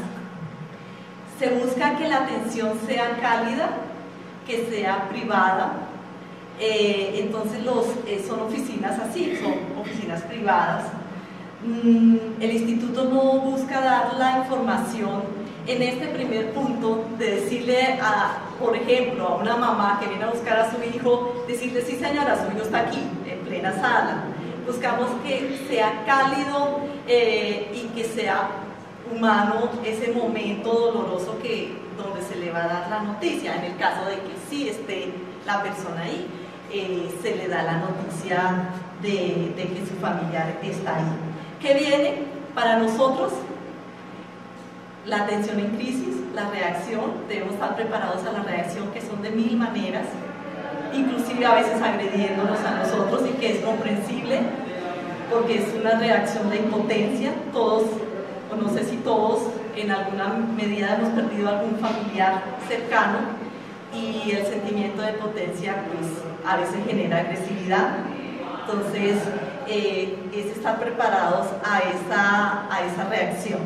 Se busca que la atención sea cálida, que sea privada. Eh, entonces los, eh, son oficinas así, son oficinas privadas. Mm, el instituto no busca dar la información en este primer punto de decirle, a, por ejemplo, a una mamá que viene a buscar a su hijo, decirle, sí señora, su hijo está aquí, en plena sala. Buscamos que sea cálido eh, y que sea humano ese momento doloroso que, donde se le va a dar la noticia. En el caso de que sí esté la persona ahí, eh, se le da la noticia de, de que su familiar está ahí. ¿Qué viene para nosotros? La atención en crisis, la reacción. Debemos estar preparados a la reacción, que son de mil maneras, inclusive a veces agrediéndonos a nosotros, y que es comprensible porque es una reacción de impotencia. Todos, o no sé si todos, en alguna medida hemos perdido algún familiar cercano, y el sentimiento de impotencia pues a veces genera agresividad. Entonces eh, es estar preparados a esa, a esa reacción.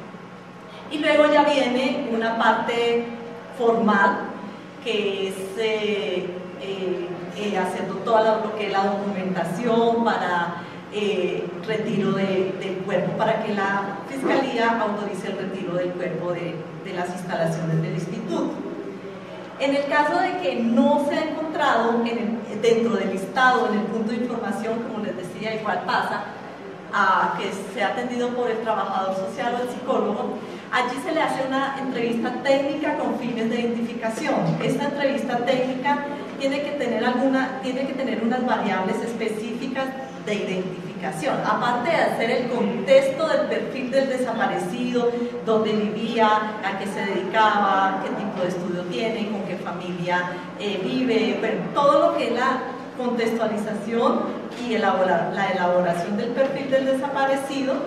Y luego ya viene una parte formal, que es eh, eh, eh, haciendo toda la, lo que es la documentación para eh, retiro de, del cuerpo, para que la Fiscalía autorice el retiro del cuerpo de, de las instalaciones del instituto. En el caso de que no se ha encontrado en el, dentro del listado, en el punto de información, como les decía, igual pasa a que sea atendido por el trabajador social o el psicólogo, allí se le hace una entrevista técnica con fines de identificación. Esta entrevista técnica tiene que tener, alguna, tiene que tener unas variables específicas de identificación, aparte de hacer el contexto del perfil del desaparecido, dónde vivía, a qué se dedicaba, qué tipo de estudio tiene, con qué familia eh, vive, bueno, todo lo que es la contextualización y elaborar, la elaboración del perfil del desaparecido.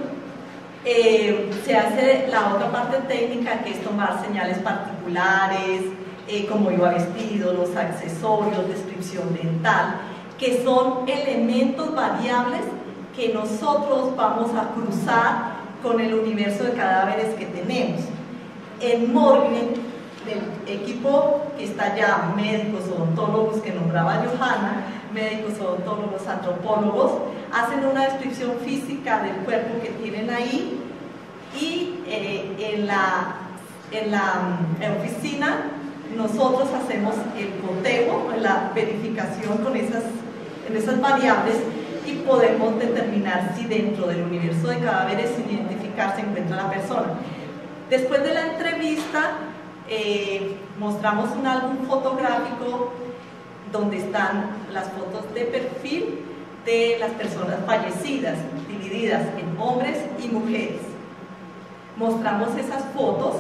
Eh, se hace la otra parte técnica, que es tomar señales particulares, eh, cómo iba vestido, los accesorios, descripción dental, que son elementos variables que nosotros vamos a cruzar con el universo de cadáveres que tenemos. En morgue, el equipo que está allá, médicos, odontólogos que nombraba Johanna, médicos, odontólogos, antropólogos, hacen una descripción física del cuerpo que tienen ahí, y eh, en, la, en la en oficina nosotros hacemos el cotejo, la verificación con esas, en esas variables, y podemos determinar si dentro del universo de cadáveres sin identificar se encuentra la persona. Después de la entrevista eh, mostramos un álbum fotográfico donde están las fotos de perfil de las personas fallecidas, divididas en hombres y mujeres. Mostramos esas fotos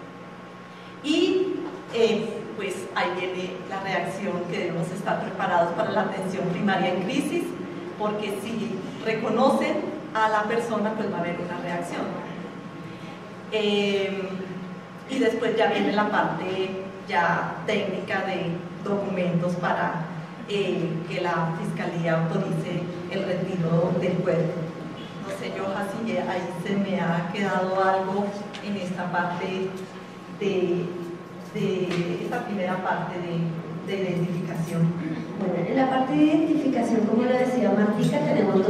y eh, pues ahí viene la reacción, que debemos estar preparados para la atención primaria en crisis, porque si reconocen a la persona, pues va a haber una reacción. Eh, y después ya viene la parte ya técnica de documentos para eh, que la Fiscalía autorice el retiro del cuerpo. No sé, Joha, si ahí se me ha quedado algo en esta parte de, de esta primera parte de, de identificación. Bueno, en la parte de identificación, como lo decía Martica, tenemos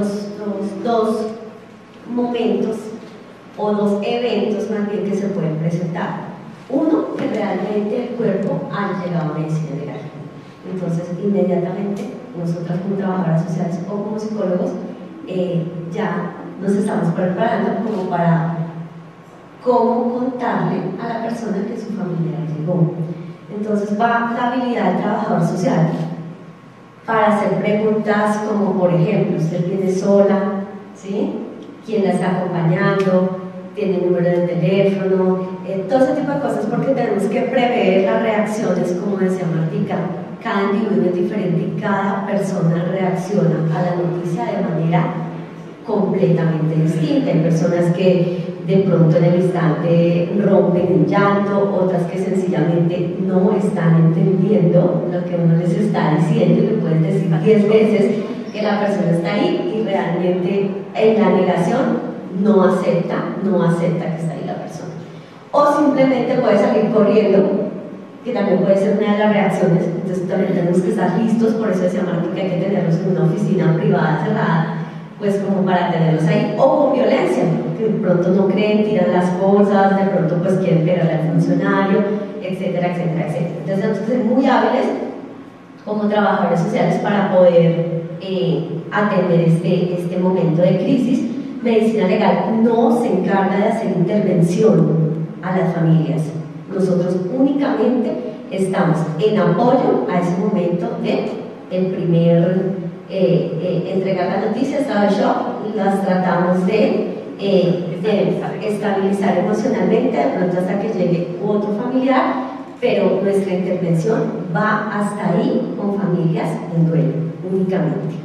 los, los dos momentos o dos eventos más bien que se pueden presentar. Uno, que realmente el cuerpo ha llegado a medicina legal. Entonces, inmediatamente, nosotras como trabajadoras sociales o como psicólogos, eh, ya nos estamos preparando como para cómo contarle a la persona que su familia llegó. Entonces, va la habilidad del trabajador social para hacer preguntas como, por ejemplo, ¿usted viene sola? ¿Sí? ¿Quién la está acompañando? ¿Tiene número de teléfono? Eh, todo ese tipo de cosas, porque tenemos que prever las reacciones, como decía Martica. Cada individuo es diferente y cada persona reacciona a la noticia de manera completamente distinta. Hay personas que de pronto en el instante rompen en llanto, otras que sencillamente no están entendiendo lo que uno les está diciendo y le pueden decir diez veces que la persona está ahí y realmente en la negación no acepta, no acepta que está ahí la persona. O simplemente puede salir corriendo, que también puede ser una de las reacciones. Entonces también tenemos que estar listos, por eso decía Marta que hay que tenerlos en una oficina privada cerrada, pues como para tenerlos ahí, o con violencia, que de pronto no creen, tiran las cosas, de pronto pues quieren pegarle al funcionario, etcétera, etcétera, etcétera. Entonces tenemos que ser muy hábiles como trabajadores sociales para poder eh, atender este, este momento de crisis. Medicina legal no se encarga de hacer intervención a las familias. Nosotros únicamente estamos en apoyo a ese momento de el primer eh, eh, entregar la noticia, estado de shock, las tratamos de, eh, de estabilizar emocionalmente, de pronto hasta que llegue otro familiar, pero nuestra intervención va hasta ahí con familias en duelo únicamente.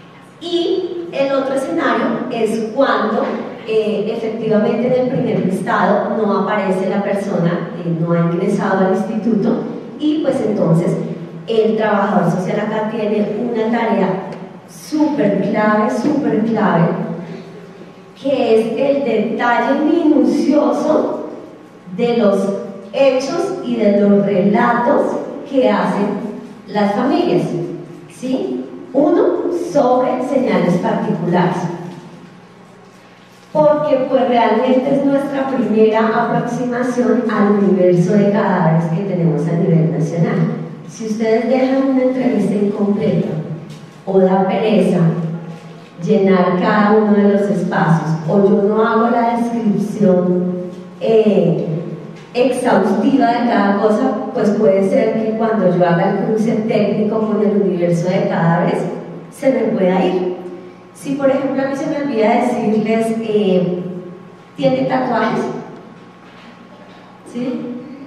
Y el otro escenario es cuando eh, efectivamente en el primer listado no aparece la persona, eh, no ha ingresado al instituto, y pues entonces el trabajador social acá tiene una tarea súper clave, súper clave, que es el detalle minucioso de los hechos y de los relatos que hacen las familias, ¿sí? Uno, sobre señales particulares, porque pues realmente es nuestra primera aproximación al universo de cadáveres que tenemos a nivel nacional. Si ustedes dejan una entrevista incompleta o da pereza llenar cada uno de los espacios, o yo no hago la descripción eh, exhaustiva de cada cosa, pues puede ser que cuando yo haga el cruce técnico con el universo de cadáveres se me pueda ir. Si por ejemplo a mí se me olvida decirles eh, ¿tiene tatuajes? ¿Sí?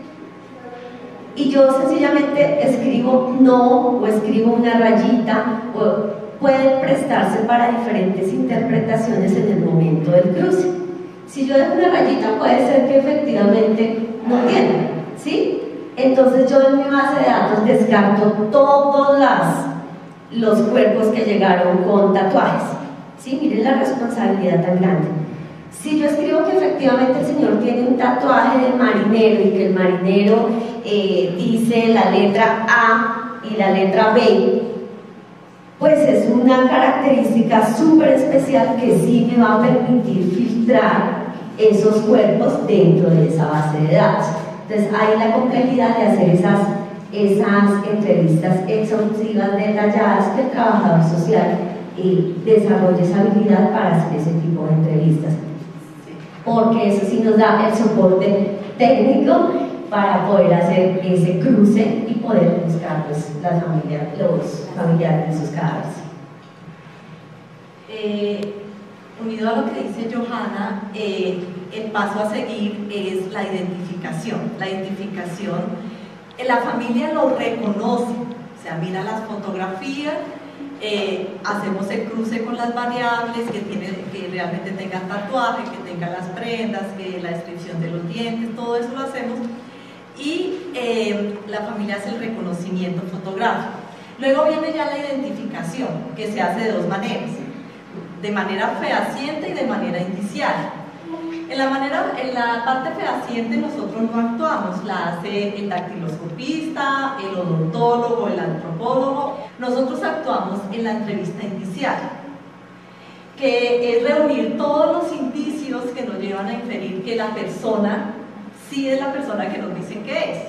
Y yo sencillamente escribo no, o escribo una rayita, o pueden prestarse para diferentes interpretaciones en el momento del cruce. Si yo dejo una rayita, puede ser que efectivamente no tiene, ¿sí? Entonces yo en mi base de datos descarto todos las, los cuerpos que llegaron con tatuajes, ¿sí? Miren la responsabilidad tan grande. Si yo escribo que efectivamente el señor tiene un tatuaje de marinero y que el marinero eh, dice la letra A y la letra B, pues es una característica súper especial que sí me va a permitir filtrar esos cuerpos dentro de esa base de datos. Entonces hay la complejidad de hacer esas, esas entrevistas exhaustivas, detalladas, que el trabajador social eh, desarrolle esa habilidad para hacer ese tipo de entrevistas, porque eso sí nos da el soporte técnico para poder hacer ese cruce y poder buscar pues, las familias, los familiares de sus cadáveres. Eh, unido a lo que dice Johanna, eh, el paso a seguir es la identificación. La identificación, eh, la familia lo reconoce, o sea, mira las fotografías, eh, hacemos el cruce con las variables, que, tiene, que realmente tengan tatuaje, que tengan las prendas, que la descripción de los dientes, todo eso lo hacemos. Y eh, la familia hace el reconocimiento fotográfico. Luego viene ya la identificación, que se hace de dos maneras, de manera fehaciente y de manera indicial. En la, manera, en la parte fehaciente nosotros no actuamos, la hace el dactiloscopista, el odontólogo, el antropólogo. Nosotros actuamos en la entrevista indicial. que es reunir todos los indicios que nos llevan a inferir que la persona sí es la persona que nos dicen que es.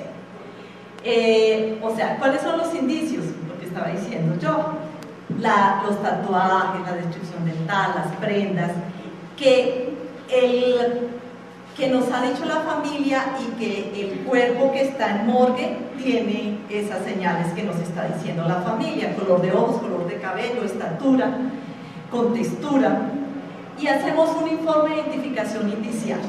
Eh, o sea, ¿cuáles son los indicios? Lo que estaba diciendo yo. La, los tatuajes, la descripción dental, las prendas, que, el, que nos ha dicho la familia y que el cuerpo que está en morgue tiene esas señales que nos está diciendo la familia: color de ojos, color de cabello, estatura, contextura, y hacemos un informe de identificación indiciaria.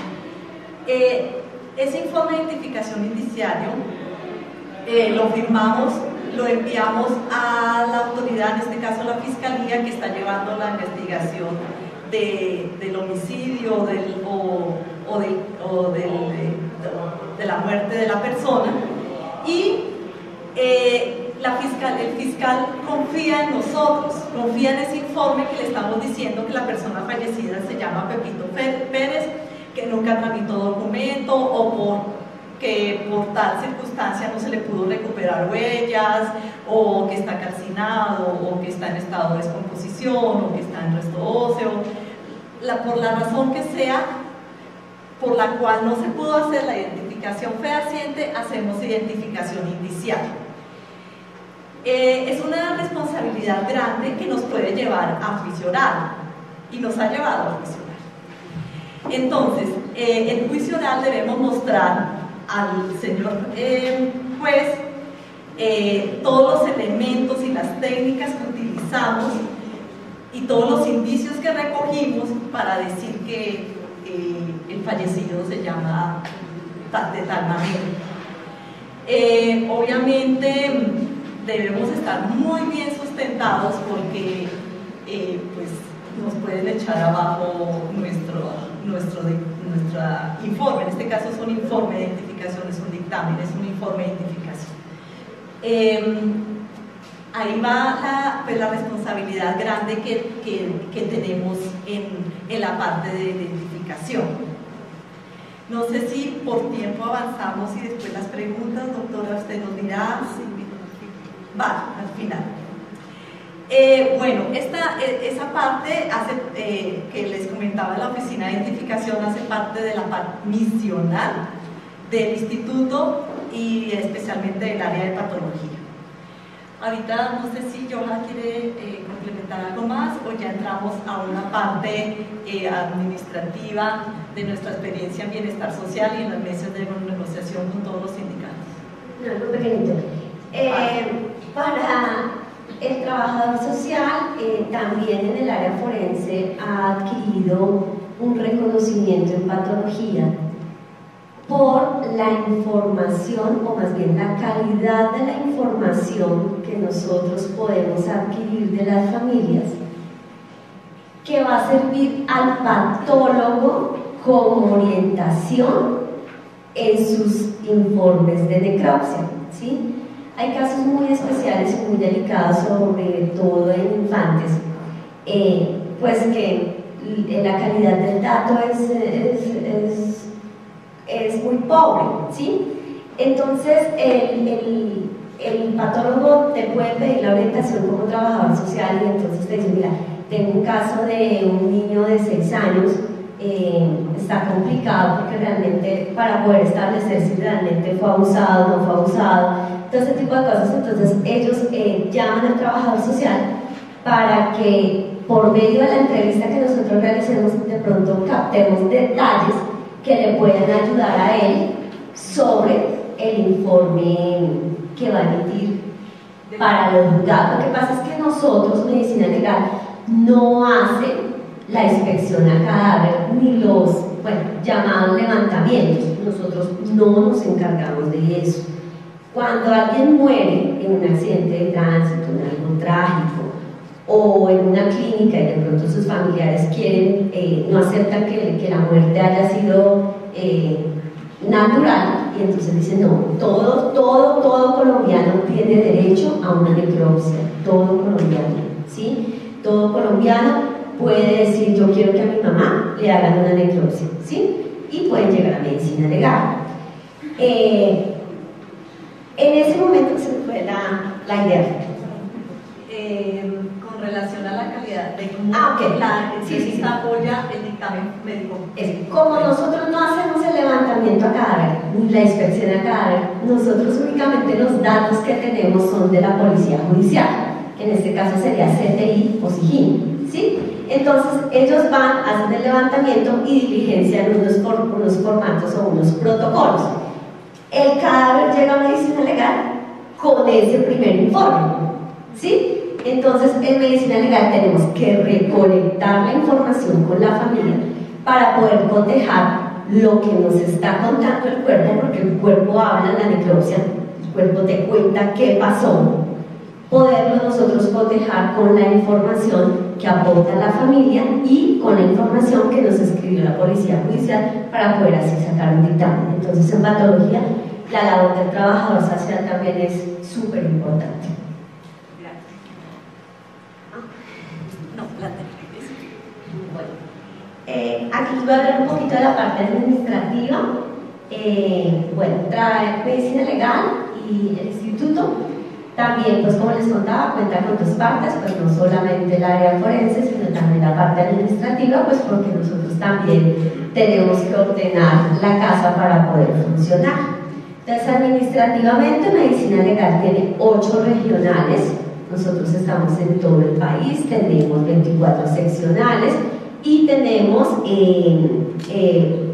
Eh, ese informe de identificación indiciario eh, lo firmamos, lo enviamos a la autoridad, en este caso la Fiscalía, que está llevando la investigación de, del homicidio del, o, o, del, o del, de, de la muerte de la persona, y eh, la fiscal, el fiscal confía en nosotros, confía en ese informe que le estamos diciendo que la persona fallecida se llama Pepito Pérez, que nunca tramitó documento o por que por tal circunstancia no se le pudo recuperar huellas, o que está calcinado, o que está en estado de descomposición, o que está en resto óseo, la, por la razón que sea, por la cual no se pudo hacer la identificación fehaciente, hacemos identificación indicial. Eh, es una responsabilidad grande que nos puede llevar a juicio oral, y nos ha llevado a juicio oral. Entonces, eh, en juicio oral debemos mostrar al señor eh, juez eh, todos los elementos y las técnicas que utilizamos y todos los indicios que recogimos para decir que eh, el fallecido se llama de tal manera. Eh, obviamente debemos estar muy bien sustentados porque eh, pues, nos pueden echar abajo nuestro, nuestro, nuestro informe. En este caso es un informe de identificación, es un dictamen, es un informe de identificación. Eh, ahí va la, pues, la responsabilidad grande que, que, que tenemos en, en la parte de identificación. No sé si por tiempo avanzamos y después las preguntas, doctora, usted nos dirá. Vale, al final. Eh, bueno, esta, esa parte hace, eh, que les comentaba, la oficina de identificación hace parte de la parte misional del instituto y especialmente del área de patología. Ahorita no sé si Johan quiere eh, complementar algo más o ya entramos a una parte eh, administrativa de nuestra experiencia en bienestar social y en las mesas de negociación con todos los sindicatos. No, algo pequeñito. Eh, para el trabajador social, eh, también en el área forense ha adquirido un reconocimiento en patología por la información, o más bien la calidad de la información que nosotros podemos adquirir de las familias, que va a servir al patólogo como orientación en sus informes de necropsia, ¿sí? Hay casos muy especiales y muy delicados, sobre todo en infantes, eh, pues que la calidad del dato es, es, es, es muy pobre, ¿sí? Entonces el, el, el patólogo te puede pedir la orientación como trabajador social y entonces te dice, mira, tengo un caso de un niño de seis años, eh, está complicado porque realmente para poder establecer si realmente fue abusado o no fue abusado, todo ese tipo de cosas. Entonces ellos eh, llaman al trabajador social para que por medio de la entrevista que nosotros realicemos de pronto captemos detalles que le puedan ayudar a él sobre el informe que va a emitir para los juzgados. Lo que pasa es que nosotros, medicina legal, no hace la inspección a cadáver ni los, bueno, llamados levantamientos. Nosotros no nos encargamos de eso. Cuando alguien muere en un accidente de tránsito, en algo trágico, o en una clínica y de pronto sus familiares quieren, eh, no aceptan que, que la muerte haya sido eh, natural, y entonces dicen, no, todo, todo, todo colombiano tiene derecho a una necropsia, todo colombiano, ¿sí? Todo colombiano puede decir, yo quiero que a mi mamá le hagan una necropsia, ¿sí? Y pueden llegar a medicina legal. Eh, en ese momento se fue la, la idea. Eh, con relación a la calidad de cómo Ah, ok. la Sí, sí, sí. apoya el dictamen médico. Es, como nosotros no hacemos el levantamiento a cadáver, ni la inspección a cadáver, nosotros únicamente los datos que tenemos son de la Policía Judicial, que en este caso sería C T I o SIJIN, ¿sí? Entonces ellos van, hacen el levantamiento y diligencian unos, for, unos formatos o unos protocolos. El cadáver llega a medicina legal con ese primer informe, ¿sí? Entonces en medicina legal tenemos que recolectar la información con la familia para poder cotejar lo que nos está contando el cuerpo, porque el cuerpo habla en la necropsia, el cuerpo te cuenta qué pasó, poderlo nosotros cotejar con la información que aporta la familia y con la información que nos escribió la Policía Judicial para poder así sacar un dictamen. Entonces en patología la labor del trabajador social también es súper importante. No, la Bueno, eh, aquí voy a hablar un poquito de la parte administrativa. Eh, bueno, trae medicina legal y el instituto. También, pues como les contaba, cuenta con dos partes, pues no solamente el área forense, sino también la parte administrativa, pues porque nosotros también tenemos que ordenar la casa para poder funcionar. Entonces, administrativamente, medicina legal tiene ocho regionales. Nosotros estamos en todo el país, tenemos veinticuatro seccionales y tenemos eh, eh,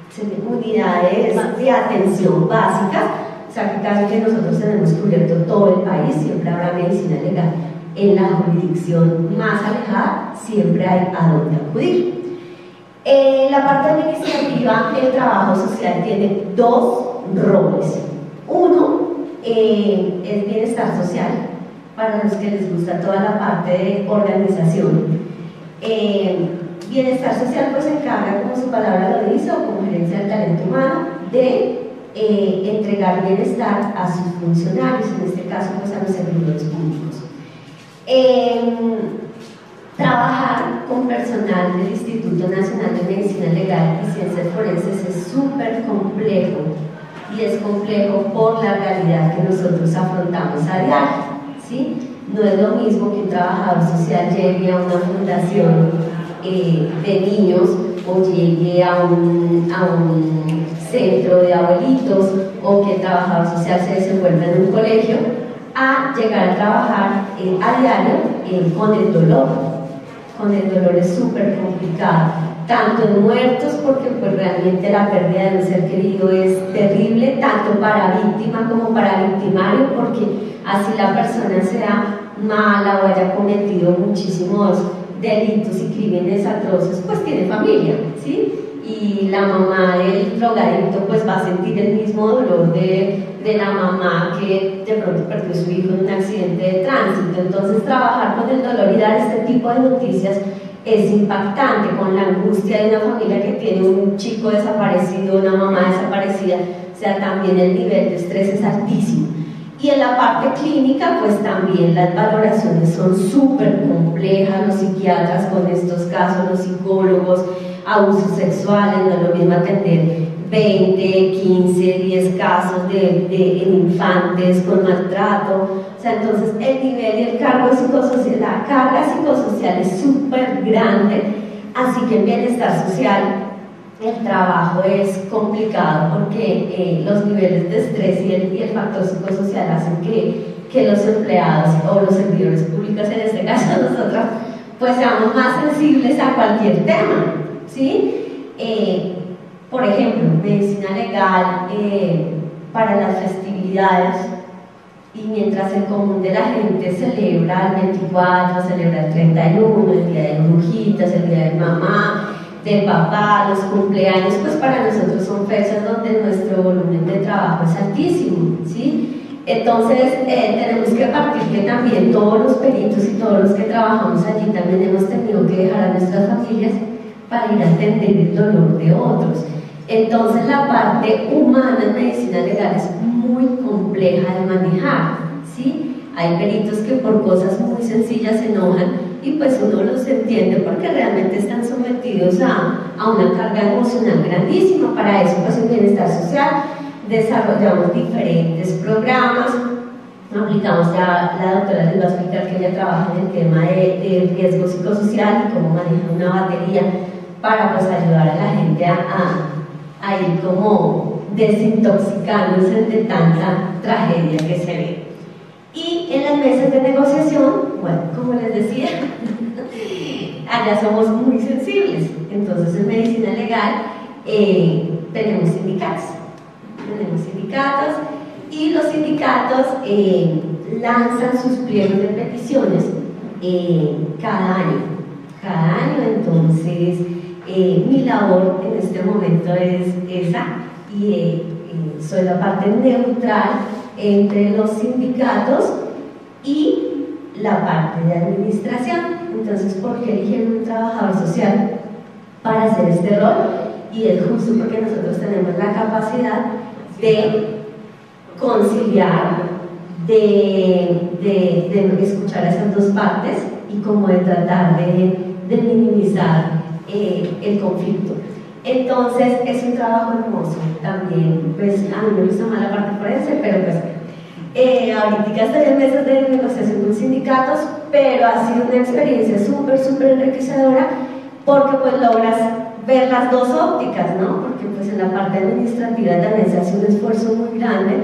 unidades de atención básicas, o sea que casi que nosotros tenemos cubierto todo el país, siempre habrá medicina legal. En la jurisdicción más alejada siempre hay a dónde acudir. En la parte administrativa, el trabajo social tiene dos roles. Uno eh, es bienestar social, para los que les gusta toda la parte de organización. Eh, bienestar social pues se encarga, como su palabra lo dice, o como gerencia del talento humano, de eh, entregar bienestar a sus funcionarios, en este caso pues a los servidores públicos. Eh, trabajar con personal del Instituto Nacional de Medicina Legal y Ciencias Forenses es súper complejo, y es complejo por la realidad que nosotros afrontamos a diario. ¿Sí? No es lo mismo que un trabajador social llegue a una fundación eh, de niños o llegue a un, a un centro de abuelitos o que el trabajador social se desenvuelva en un colegio a llegar a trabajar eh, a diario eh, con el dolor. Con el dolor es súper complicado, tanto en muertos, porque pues realmente la pérdida de un ser querido es terrible, tanto para víctima como para victimario, porque así la persona sea mala o haya cometido muchísimos delitos y crímenes atroces, pues tiene familia, ¿sí? Y la mamá del drogadicto pues va a sentir el mismo dolor de, de la mamá que de pronto perdió a su hijo en un accidente de tránsito. Entonces trabajar con el dolor y dar este tipo de noticias es impactante, con la angustia de una familia que tiene un chico desaparecido, una mamá desaparecida, o sea, también el nivel de estrés es altísimo. Y en la parte clínica, pues también las valoraciones son súper complejas, los psiquiatras con estos casos, los psicólogos, abusos sexuales, no es lo mismo atender veinte, quince, diez casos de, de en infantes con maltrato. O sea, entonces el nivel y el cargo psicosocial, la carga psicosocial es súper grande, así que en bienestar social el trabajo es complicado porque eh, los niveles de estrés y el, y el factor psicosocial hacen que, que los empleados o los servidores públicos, en este caso nosotros, pues seamos más sensibles a cualquier tema, ¿sí? Eh, por ejemplo, medicina legal eh, para las festividades, y mientras el común de la gente celebra el veinticuatro, celebra el treinta y uno, el día de brujitas, el día de mamá, de papá, los cumpleaños, pues para nosotros son fechas donde nuestro volumen de trabajo es altísimo, ¿sí? Entonces eh, tenemos que partir que también todos los peritos y todos los que trabajamos allí también hemos tenido que dejar a nuestras familias para ir a atender el dolor de otros. Entonces la parte humana en medicina legal es muy compleja de manejar, ¿sí? Hay peritos que por cosas muy sencillas se enojan y pues uno los entiende porque realmente están sometidos a, a una carga emocional grandísima. Para eso pues en bienestar social desarrollamos diferentes programas aplicamos ya, la doctora les va a explicar que ella trabaja en el tema de, de riesgo psicosocial y cómo maneja una batería para pues ayudar a la gente a, a, a ir como desintoxicándose de tanta tragedia que se ve. Y en las mesas de negociación, bueno, como les decía, allá somos muy sensibles. Entonces en medicina legal eh, tenemos sindicatos, tenemos sindicatos y los sindicatos eh, lanzan sus pliegos de peticiones eh, cada año, cada año. Entonces eh, mi labor en este momento es esa y eh, eh, soy la parte neutral entre los sindicatos y la parte de administración. Entonces, ¿por qué eligieron un trabajador social para hacer este rol? Y es justo porque nosotros tenemos la capacidad de conciliar, de, de, de escuchar a esas dos partes y como de tratar de, de minimizar eh, el conflicto. Entonces es un trabajo hermoso también, pues a mí me gusta más la parte forense, pero pues eh, ahorita estoy en mesas de negociación con sindicatos, pero ha sido una experiencia súper, súper enriquecedora porque pues logras ver las dos ópticas, ¿no? Porque pues en la parte administrativa también se hace un esfuerzo muy grande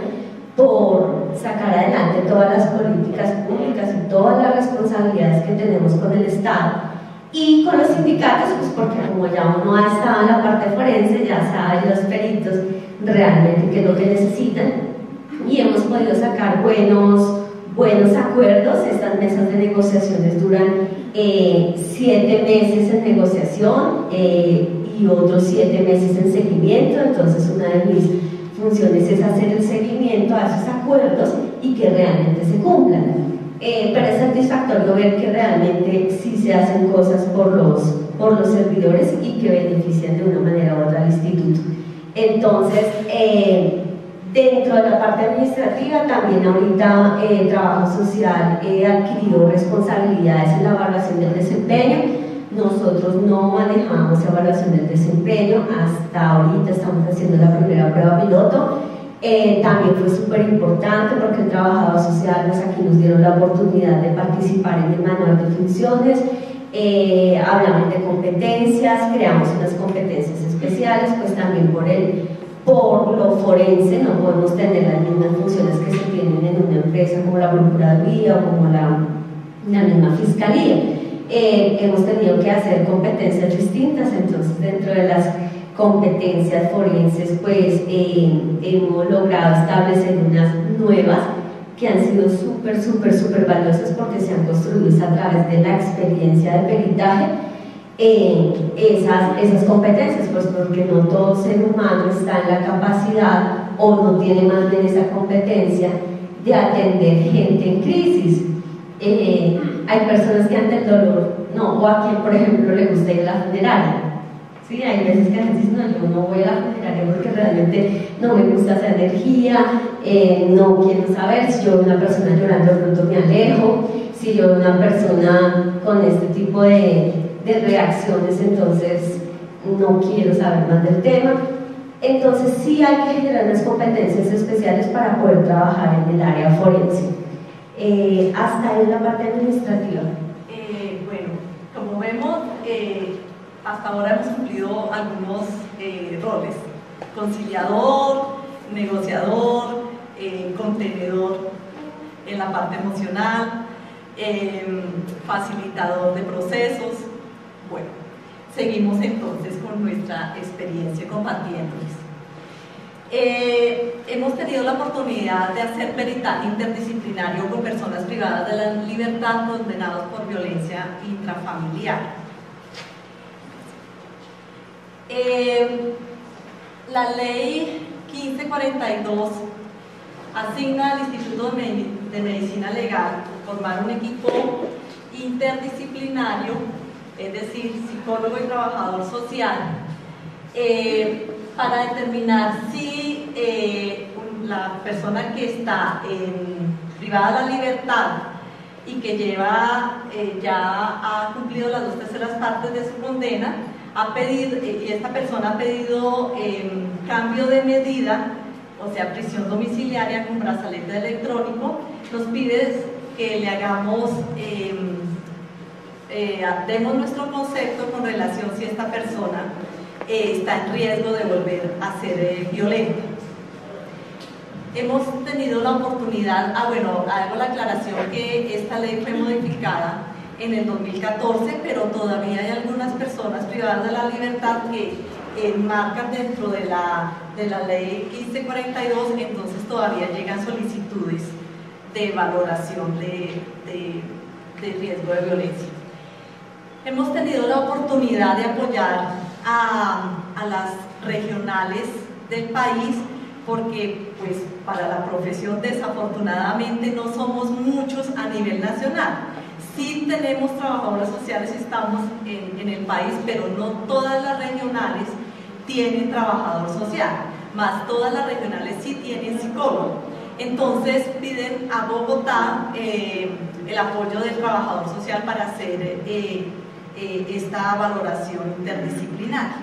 por sacar adelante todas las políticas públicas y todas las responsabilidades que tenemos con el Estado. Y con los sindicatos, pues porque como ya uno ha estado en la parte forense, ya sabe los peritos realmente qué es lo que necesitan y hemos podido sacar buenos, buenos acuerdos. Estas mesas de negociaciones duran eh, siete meses en negociación eh, y otros siete meses en seguimiento. Entonces una de mis funciones es hacer el seguimiento a esos acuerdos y que realmente se cumplan. Eh, pero es satisfactorio ver que realmente sí se hacen cosas por los, por los servidores y que benefician de una manera u otra al instituto. Entonces, eh, dentro de la parte administrativa, también ahorita eh, Trabajo Social he adquirido responsabilidades en la evaluación del desempeño. Nosotros no manejamos evaluación del desempeño, hasta ahorita estamos haciendo la primera prueba piloto. Eh, también fue súper importante porque el trabajador social, pues aquí nos dieron la oportunidad de participar en el manual de funciones, eh, hablamos de competencias, creamos unas competencias especiales, pues también por, el, por lo forense no podemos tener las mismas funciones que se tienen en una empresa como la Procuraduría o como la, la misma Fiscalía. Eh, hemos tenido que hacer competencias distintas, entonces dentro de las competencias forenses pues eh, hemos logrado establecer unas nuevas que han sido súper, súper, súper valiosas porque se han construido a través de la experiencia de peritaje. Eh, esas, esas competencias, pues porque no todo ser humano está en la capacidad o no tiene más bien esa competencia de atender gente en crisis. Eh, hay personas que ante el dolor, no, o a quien por ejemplo le gusta ir a la funeraria. Sí, hay veces que a veces no, yo no voy a la funeraria porque realmente no me gusta esa energía, eh, no quiero saber, si yo veo una persona llorando de pronto me alejo, si yo veo una persona con este tipo de, de reacciones, entonces no quiero saber más del tema. Entonces sí hay que generar unas competencias especiales para poder trabajar en el área forense. Eh, hasta ahí la parte administrativa. Eh, bueno, como vemos, eh, hasta ahora hemos cumplido algunos eh, roles: conciliador, negociador, eh, contenedor en la parte emocional, eh, facilitador de procesos. Bueno, seguimos entonces con nuestra experiencia compartiéndoles. Eh, hemos tenido la oportunidad de hacer peritaje interdisciplinario con personas privadas de la libertad condenadas por violencia intrafamiliar. Eh, la ley quince cuarenta y dos asigna al Instituto de Medicina Legal formar un equipo interdisciplinario, es decir, psicólogo y trabajador social, eh, para determinar si eh, la persona que está en, privada de la libertad y que lleva, eh, ya ha cumplido las dos terceras partes de su condena, ha pedido, y esta persona ha pedido eh, cambio de medida o sea, prisión domiciliaria con brazalete electrónico, nos pide que le hagamos, eh, eh, demos nuestro concepto con relación si esta persona eh, está en riesgo de volver a ser eh, violenta. Hemos tenido la oportunidad, ah bueno, hago la aclaración que esta ley fue modificada en el dos mil catorce, pero todavía hay algunas personas privadas de la libertad que enmarcan dentro de la, de la ley quince cuarenta y dos, entonces todavía llegan solicitudes de valoración de, de, de riesgo de violencia. Hemos tenido la oportunidad de apoyar a, a las regionales del país, porque pues para la profesión desafortunadamente no somos muchos a nivel nacional. Sí tenemos trabajadoras sociales, estamos en, en el país, pero no todas las regionales tienen trabajador social, más todas las regionales sí tienen psicólogo. Entonces piden a Bogotá eh, el apoyo del trabajador social para hacer eh, eh, esta valoración interdisciplinaria.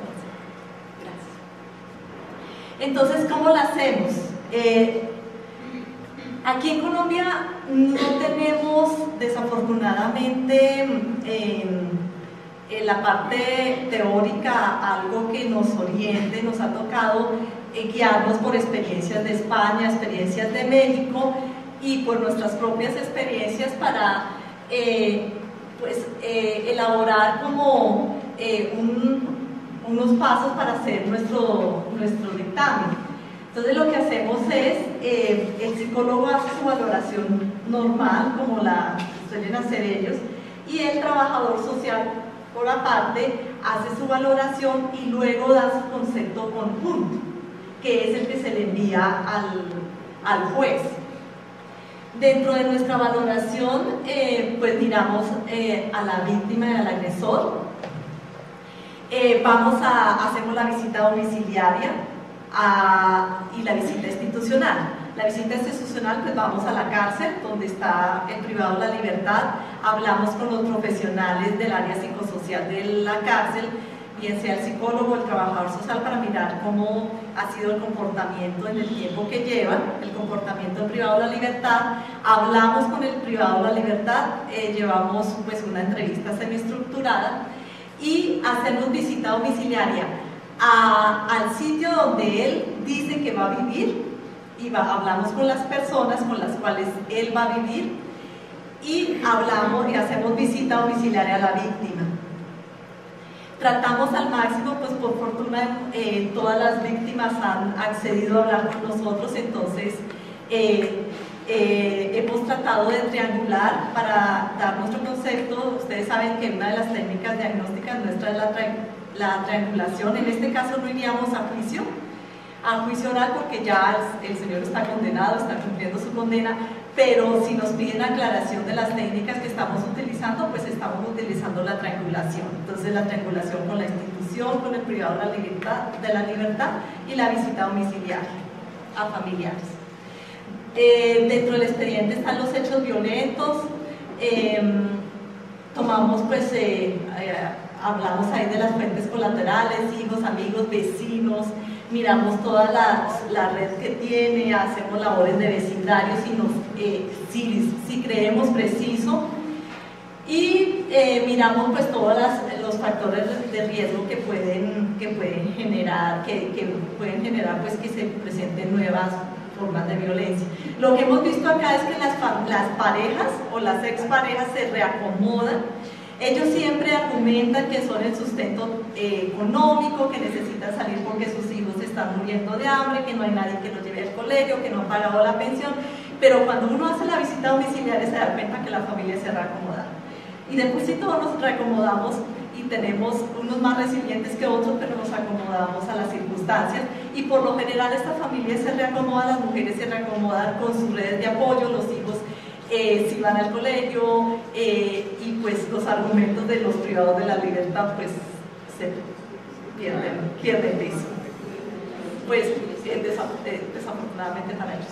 Entonces, ¿cómo la hacemos? Eh, aquí en Colombia no tenemos, desafortunadamente, eh, en la parte teórica algo que nos oriente. Nos ha tocado eh, guiarnos por experiencias de España, experiencias de México y por nuestras propias experiencias para eh, pues, eh, elaborar como eh, un unos pasos para hacer nuestro, nuestro dictamen. Entonces lo que hacemos es, eh, el psicólogo hace su valoración normal, como la suelen hacer ellos, y el trabajador social, por aparte, hace su valoración y luego da su concepto conjunto, que es el que se le envía al, al juez. Dentro de nuestra valoración, eh, pues miramos eh, a la víctima y al agresor. Eh, vamos a, hacemos la visita domiciliaria a, y la visita institucional. La visita institucional, pues vamos a la cárcel, donde está el privado de la libertad, hablamos con los profesionales del área psicosocial de la cárcel, bien sea el psicólogo, el trabajador social, para mirar cómo ha sido el comportamiento en el tiempo que lleva, el comportamiento del privado de la libertad. Hablamos con el privado de la libertad, eh, llevamos pues una entrevista semiestructurada y hacemos visita domiciliaria a, al sitio donde él dice que va a vivir, y va, hablamos con las personas con las cuales él va a vivir y hablamos y hacemos visita domiciliaria a la víctima. Tratamos al máximo, pues por fortuna eh, todas las víctimas han accedido a hablar con nosotros, entonces eh, Eh, hemos tratado de triangular para dar nuestro concepto. Ustedes saben que una de las técnicas diagnósticas nuestra es la, tri la triangulación. En este caso no iríamos a juicio, a juicio oral, porque ya el, el señor está condenado, está cumpliendo su condena, pero si nos piden aclaración de las técnicas que estamos utilizando, pues estamos utilizando la triangulación. Entonces la triangulación con la institución, con el privado de la libertad, de la libertad y la visita domiciliaria a familiares. Eh, dentro del expediente están los hechos violentos, eh, tomamos pues, eh, eh, hablamos ahí de las fuentes colaterales, hijos, amigos, vecinos, miramos toda la, la red que tiene, hacemos labores de vecindario si, nos, eh, si, si creemos preciso, y eh, miramos pues todos las, los factores de riesgo que pueden, que pueden generar, que, que pueden generar pues que se presenten nuevas formas de violencia. Lo que hemos visto acá es que las, las parejas o las exparejas se reacomodan. Ellos siempre argumentan que son el sustento eh, económico, que necesitan salir porque sus hijos están muriendo de hambre, que no hay nadie que los lleve al colegio, que no han pagado la pensión, pero cuando uno hace la visita domiciliaria se da cuenta que la familia se reacomoda. Y de por sí todos nos reacomodamos y tenemos unos más resilientes que otros, pero nos acomodamos a las circunstancias, y por lo general esta familia se reacomoda, las mujeres se reacomodan con sus redes de apoyo, los hijos eh, si van al colegio, eh, y pues los argumentos de los privados de la libertad pues se pierden, pierden peso, pues eh, desafortunadamente para ellos.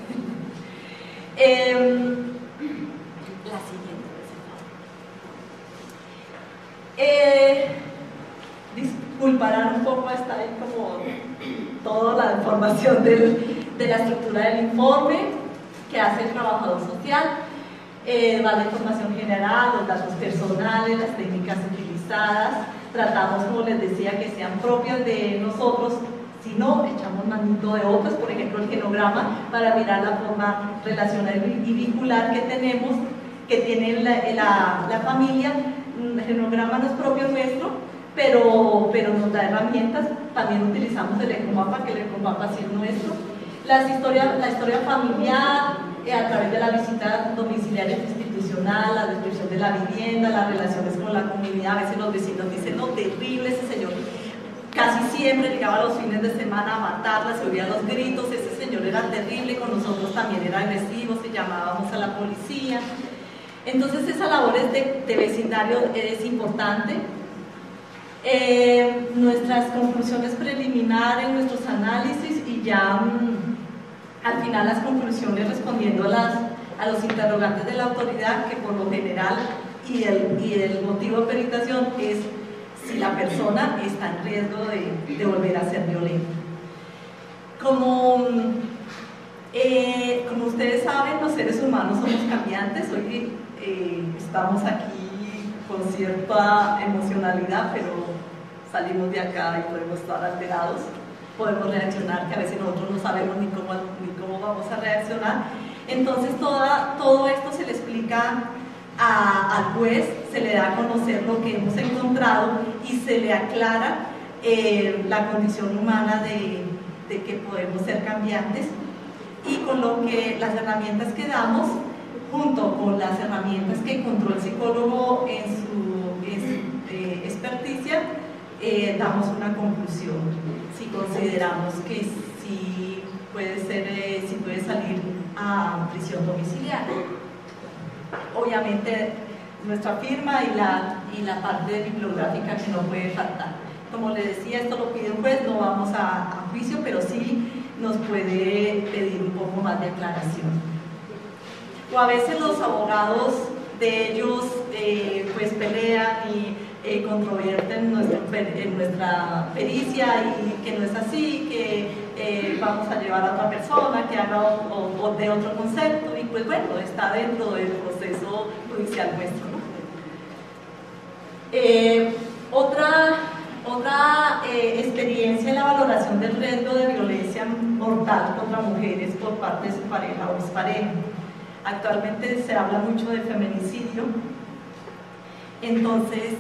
eh, la siguiente. Eh, listo. Pulparán un poco, está ahí como toda la información del, de la estructura del informe que hace el trabajador social. Eh, va la información general, los datos personales, las técnicas utilizadas. Tratamos, como les decía, que sean propias de nosotros. Si no, echamos manito de otros, por ejemplo el genograma, para mirar la forma relacional y vincular que tenemos, que tiene la, la, la familia. El genograma no es propio nuestro, pero, pero nos da herramientas. También utilizamos el ecomapa, que el ecomapa sí es nuestro. Las historias, la historia familiar, eh, a través de la visita domiciliaria institucional, la descripción de la vivienda, las relaciones con la comunidad. A veces los vecinos dicen, no, terrible ese señor. Casi siempre llegaba los fines de semana a matarla, se oían los gritos, ese señor era terrible, con nosotros también era agresivo, se llamábamos a la policía. Entonces esa labor de, de vecindario es importante. Eh, nuestras conclusiones preliminares, nuestros análisis y ya mmm, al final las conclusiones respondiendo a, las, a los interrogantes de la autoridad, que por lo general y el, y el motivo de peritación es si la persona está en riesgo de, de volver a ser violenta. Como, eh, como ustedes saben, los seres humanos somos cambiantes. Hoy eh, estamos aquí con cierta emocionalidad, pero salimos de acá y podemos estar alterados, podemos reaccionar, que a veces nosotros no sabemos ni cómo, ni cómo vamos a reaccionar. Entonces toda, todo esto se le explica A, al juez, se le da a conocer lo que hemos encontrado y se le aclara eh, la condición humana de, de que podemos ser cambiantes, y con lo que las herramientas que damos, junto con las herramientas que encontró el psicólogo en su, en su eh, experticia, eh, damos una conclusión. Si consideramos que sí puede ser, eh, sí puede salir a prisión domiciliaria. Obviamente nuestra firma y la, y la parte bibliográfica que no puede faltar. Como le decía, esto lo pide un juez, no vamos a, a juicio, pero sí nos puede pedir un poco más de aclaración. O a veces los abogados de ellos eh, pues pelean y eh, controverten nuestra, en nuestra pericia, y que no es así, que eh, vamos a llevar a otra persona que haga o, o de otro concepto, y pues bueno, está dentro del proceso judicial nuestro, ¿no? Eh, otra otra eh, experiencia en la valoración del riesgo de violencia mortal contra mujeres por parte de su pareja o expareja. Actualmente se habla mucho de feminicidio. Entonces,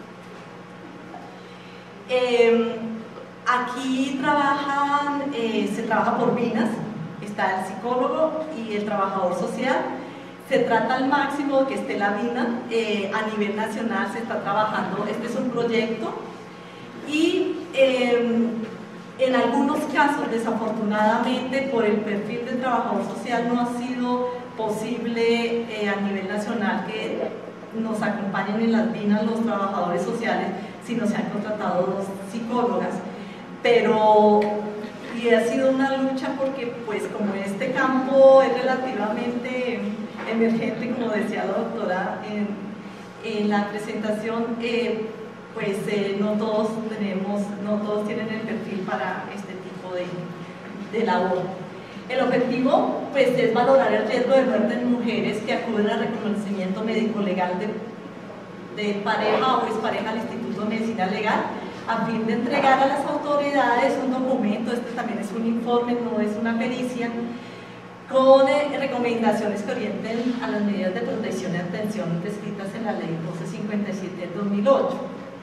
eh, aquí trabajan, eh, se trabaja por binas, está el psicólogo y el trabajador social. Se trata al máximo que esté la bina, eh, a nivel nacional se está trabajando, este es un proyecto, y eh, en algunos casos, desafortunadamente, por el perfil del trabajador social no ha sido posible eh, a nivel nacional que nos acompañen en las binas los trabajadores sociales, sino se han contratado dos psicólogas. Pero, y ha sido una lucha porque, pues, como este campo es relativamente emergente, como decía la doctora en, en la presentación, eh, pues eh, no todos tenemos, no todos tienen el perfil para este tipo de, de labor. El objetivo, pues, es valorar el riesgo de muerte en mujeres que acuden al reconocimiento médico-legal de, de pareja o expareja al Instituto de Medicina Legal, a fin de entregar a las autoridades un documento, este también es un informe, no es una pericia, con eh, recomendaciones que orienten a las medidas de protección y atención descritas en la Ley doce cincuenta y siete del dos mil ocho.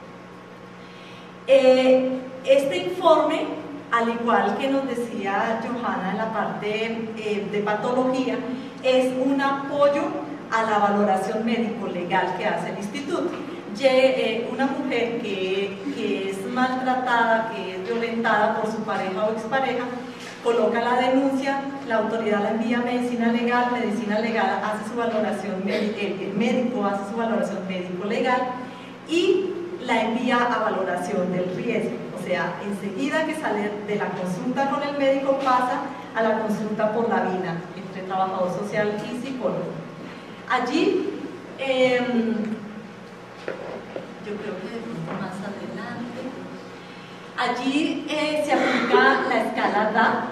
Eh, este informe, al igual que nos decía Johanna en la parte eh, de patología, es un apoyo a la valoración médico-legal que hace el instituto. Eh, una mujer que, que es maltratada, que es violentada por su pareja o expareja, coloca la denuncia, la autoridad la envía a medicina legal, medicina legal hace su valoración, el médico hace su valoración médico-legal y la envía a valoración del riesgo. O sea, enseguida que sale de la consulta con el médico pasa a la consulta por la bina entre trabajador social y psicólogo. Allí, eh, yo creo que más adelante, Allí eh, se aplica la escala D A,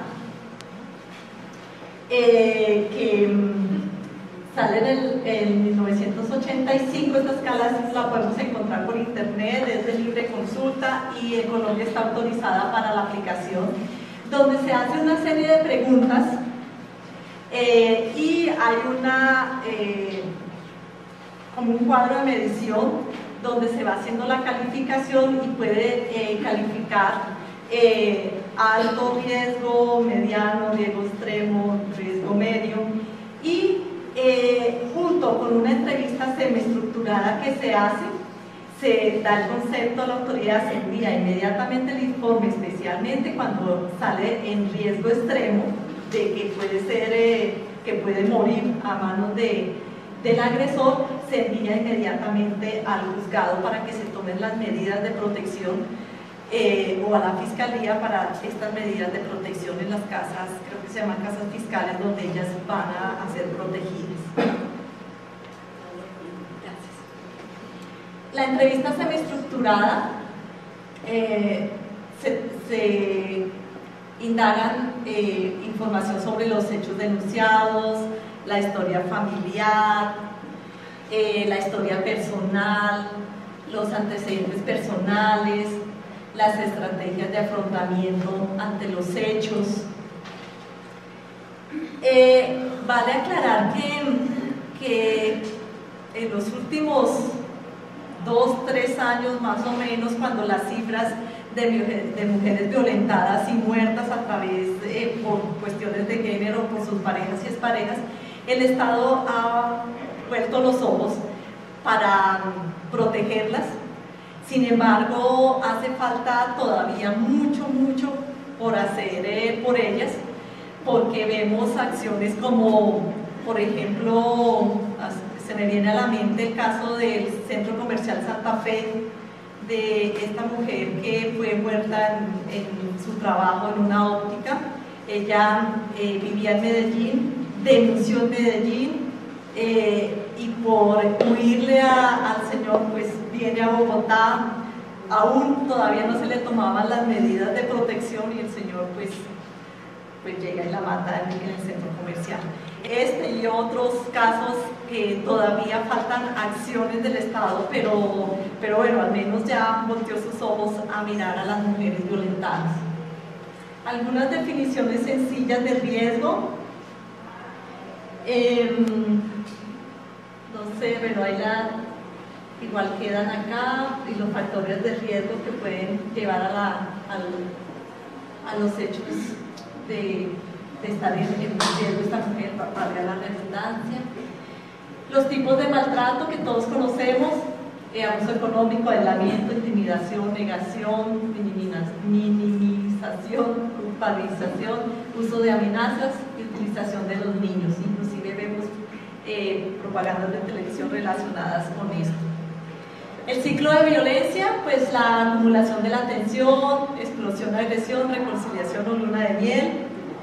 eh, que mm, sale en, el, en mil novecientos ochenta y cinco. Esta escala la podemos encontrar por internet, es de libre consulta y en Colombia está autorizada para la aplicación, donde se hace una serie de preguntas eh, y hay una, eh, como un cuadro de medición donde se va haciendo la calificación y puede eh, calificar eh, alto riesgo, mediano, riesgo extremo, riesgo medio, y eh, junto con una entrevista semiestructurada que se hace, se da el concepto a la autoridad, se envía inmediatamente el informe, especialmente cuando sale en riesgo extremo de que puede ser, eh, que puede morir a manos de, del agresor, se envía inmediatamente al juzgado para que se tomen las medidas de protección eh, o a la fiscalía para estas medidas de protección en las casas, creo que se llaman casas fiscales, donde ellas van a, a ser protegidas. La entrevista semiestructurada eh, se, se indagan eh, información sobre los hechos denunciados, la historia familiar, eh, la historia personal, los antecedentes personales, las estrategias de afrontamiento ante los hechos. Eh, vale aclarar que, que en los últimos dos, tres años más o menos, cuando las cifras de, de mujeres violentadas y muertas a través de, por cuestiones de género, por sus parejas y exparejas, el Estado ha vuelto los ojos para protegerlas. Sin embargo, hace falta todavía mucho, mucho por hacer eh, por ellas, porque vemos acciones como, por ejemplo, se me viene a la mente el caso del Centro Comercial Santa Fe, de esta mujer que fue muerta en, en su trabajo en una óptica. Ella eh, vivía en Medellín, denunció en Medellín eh, y por huirle a, al señor, pues viene a Bogotá. Aún todavía no se le tomaban las medidas de protección y el señor pues, pues llega y la mata en, en el centro comercial. Este y otros casos que todavía faltan acciones del Estado, pero, pero bueno, al menos ya volteó sus ojos a mirar a las mujeres violentadas. Algunas definiciones sencillas de riesgo. Eh, no sé, pero hay la, igual quedan acá, y los factores de riesgo que pueden llevar a, la, a, a los hechos de, de estar en, en riesgo esta mujer, para la redundancia. Los tipos de maltrato que todos conocemos: eh, abuso económico, aislamiento, intimidación, negación, minimización, culpabilización, uso de amenazas y utilización de los niños. Inclusive vemos eh, propagandas de televisión relacionadas con esto. El ciclo de violencia, pues la acumulación de la tensión, explosión, agresión, reconciliación o luna de miel,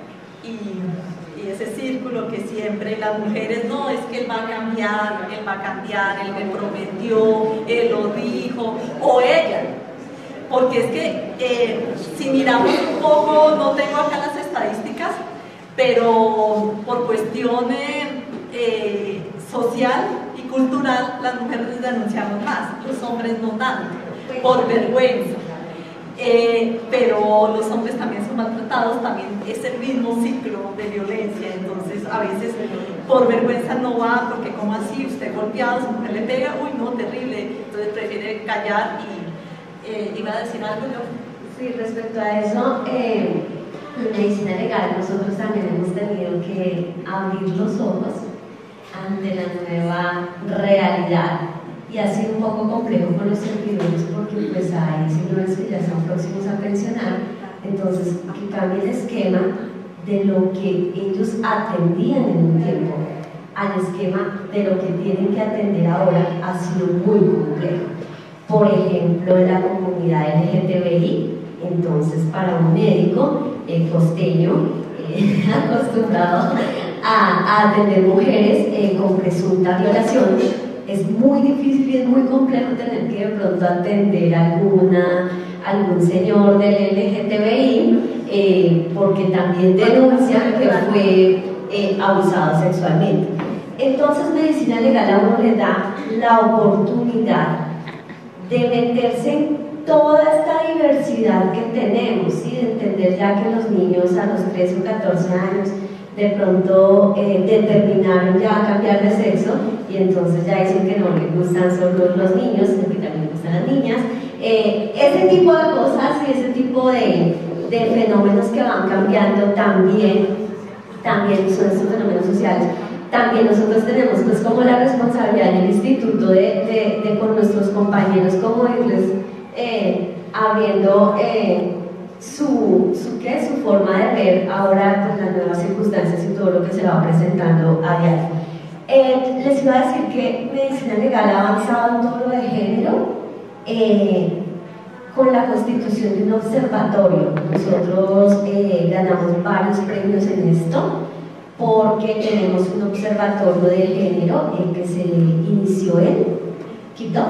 y, y ese círculo que siempre las mujeres, no, es que él va a cambiar, él va a cambiar, él me prometió, él lo dijo, o ella, porque es que eh, si miramos un poco, no tengo acá las estadísticas, pero por cuestión eh, social y cultural, las mujeres denunciamos más, los hombres no tanto, por vergüenza. Eh, pero los hombres también son maltratados, también es el mismo ciclo de violencia. Entonces a veces por vergüenza no va, porque como así, usted golpeado, su mujer le pega, uy no, terrible, entonces prefiere callar. Y eh, iba a decir algo yo. Sí, respecto a eso, eh, en medicina legal nosotros también hemos tenido que abrir los ojos ante la nueva realidad. Y ha sido un poco complejo con los servidores, porque pues hay señores que ya están próximos a pensionar, entonces que cambie el esquema de lo que ellos atendían en un tiempo al esquema de lo que tienen que atender ahora ha sido muy complejo. Por ejemplo, en la comunidad L G T B I, entonces para un médico eh, costeño eh, acostumbrado a, a atender mujeres eh, con presunta violación, es muy difícil y es muy complejo tener que de pronto atender alguna, algún señor del L G T B I, eh, porque también denuncian que fue eh, abusado sexualmente. Entonces, medicina legal a uno le da la oportunidad de meterse en toda esta diversidad que tenemos, ¿sí? De entender ya que los niños a los trece o catorce años de pronto eh, determinaron ya cambiar de sexo y entonces ya dicen que no les gustan solo los niños, sino que también les gustan las niñas. Eh, ese tipo de cosas y ese tipo de, de fenómenos que van cambiando también, también son estos fenómenos sociales. También nosotros tenemos pues como la responsabilidad en el instituto de, de, de con nuestros compañeros como irles eh, abriendo eh, su, su, ¿qué? su forma de ver ahora con las nuevas circunstancias y todo lo que se va presentando a diario. Eh, les iba a decir que medicina legal ha avanzado en todo lo de género eh, con la constitución de un observatorio. Nosotros eh, ganamos varios premios en esto porque tenemos un observatorio de género eh, que se inició en Quibdó,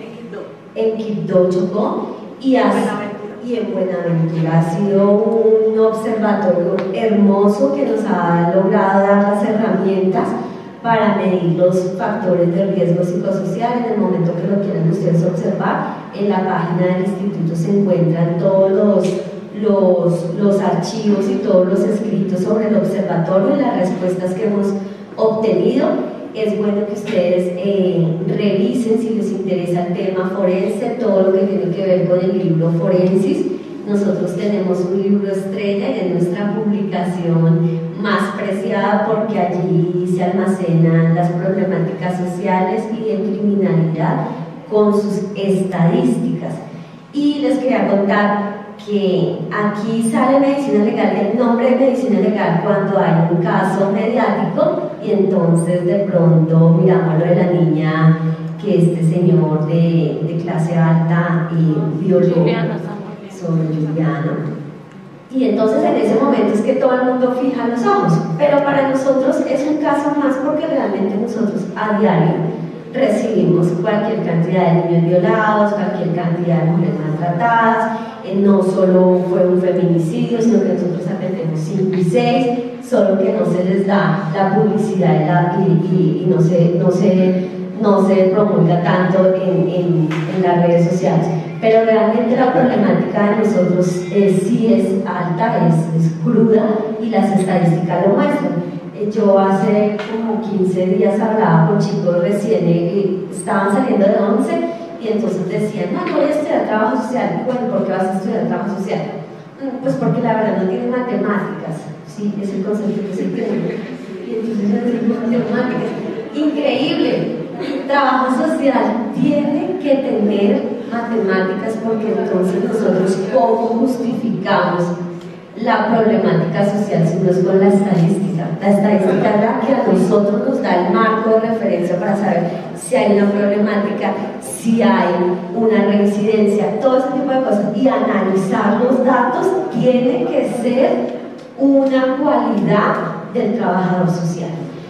en Quibdó, Chocó, y, y en Buenaventura. Ha sido un observatorio hermoso que nos ha logrado dar las herramientas para medir los factores de riesgo psicosocial. En el momento que lo quieran ustedes observar, en la página del instituto se encuentran todos los Los, los archivos y todos los escritos sobre el observatorio y las respuestas que hemos obtenido. Es bueno que ustedes eh, revisen si les interesa el tema forense, todo lo que tiene que ver con el libro Forensis. Nosotros tenemos un libro estrella y es nuestra publicación más preciada porque allí se almacenan las problemáticas sociales y de criminalidad con sus estadísticas. Y les quería contar que aquí sale medicina legal, el nombre de medicina legal cuando hay un caso mediático y entonces de pronto miramos lo de la niña que este señor de, de clase alta eh, violó sobre Juliana, y entonces en ese momento es que todo el mundo fija los ojos, pero para nosotros es un caso más porque realmente nosotros a diario recibimos cualquier cantidad de niños violados, cualquier cantidad de mujeres maltratadas. Eh, no solo fue un feminicidio, sino que nosotros atendemos cinco y seis, solo que no se les da la publicidad y, la, y, y, y no, se, no, se, no se promulga tanto en, en, en las redes sociales. Pero realmente la problemática de nosotros eh, sí es alta, es, es cruda y las estadísticas lo muestran. Yo hace como quince días hablaba con chicos recién, eh, estaban saliendo de once y entonces decían, no, yo voy a estudiar trabajo social. Y bueno, ¿por qué vas a estudiar trabajo social? Pues porque la verdad no tienen matemáticas, sí, es el concepto que se tiene. Y entonces yo decía, matemáticas, increíble, trabajo social tiene que tener matemáticas porque entonces nosotros cómo justificamos la problemática social si no es con la estadística. La estadística es la que a nosotros nos da el marco de referencia para saber si hay una problemática, si hay una reincidencia, todo ese tipo de cosas. Y analizar los datos tiene que ser una cualidad del trabajador social.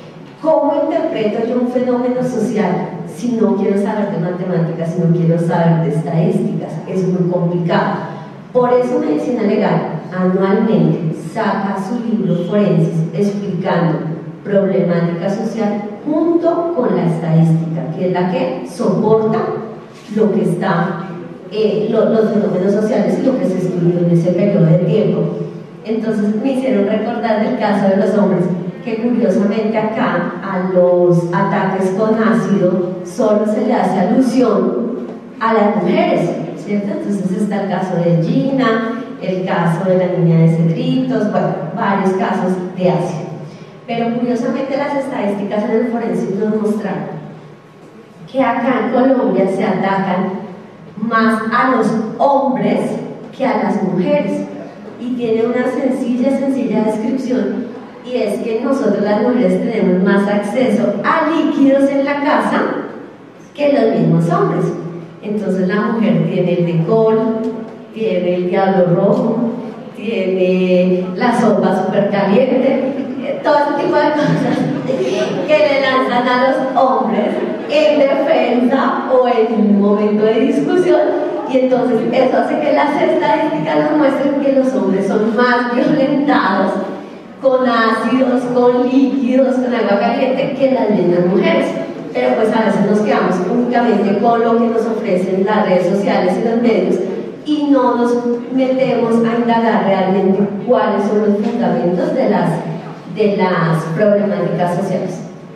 ¿Cómo interpreto yo un fenómeno social si no quiero saber de matemáticas, si no quiero saber de estadísticas? Es muy complicado. Por eso Medicina Legal anualmente saca su libro Forensis explicando problemática social junto con la estadística, que es la que soporta lo que está, eh, lo, los fenómenos sociales y lo que se estudió en ese periodo de tiempo. Entonces me hicieron recordar del caso de los hombres, que curiosamente acá a los ataques con ácido solo se le hace alusión a las mujeres, ¿cierto? Entonces está el caso de Gina, el caso de la niña de Cedritos, bueno, varios casos de ácido. Pero curiosamente las estadísticas en el forense nos mostraron que acá en Colombia se atacan más a los hombres que a las mujeres, y tiene una sencilla, sencilla descripción, y es que nosotros las mujeres tenemos más acceso a líquidos en la casa que los mismos hombres. Entonces la mujer tiene el decol, tiene el diablo rojo, tiene la sopa súper caliente, todo ese tipo de cosas que le lanzan a los hombres en defensa o en un momento de discusión, Y entonces eso hace que las estadísticas nos muestren que los hombres son más violentados con ácidos, con líquidos, con agua caliente que las mismas mujeres. Pero pues a veces nos quedamos únicamente con lo que nos ofrecen las redes sociales y los medios y no nos metemos a indagar realmente cuáles son los fundamentos de las, de las problemáticas sociales.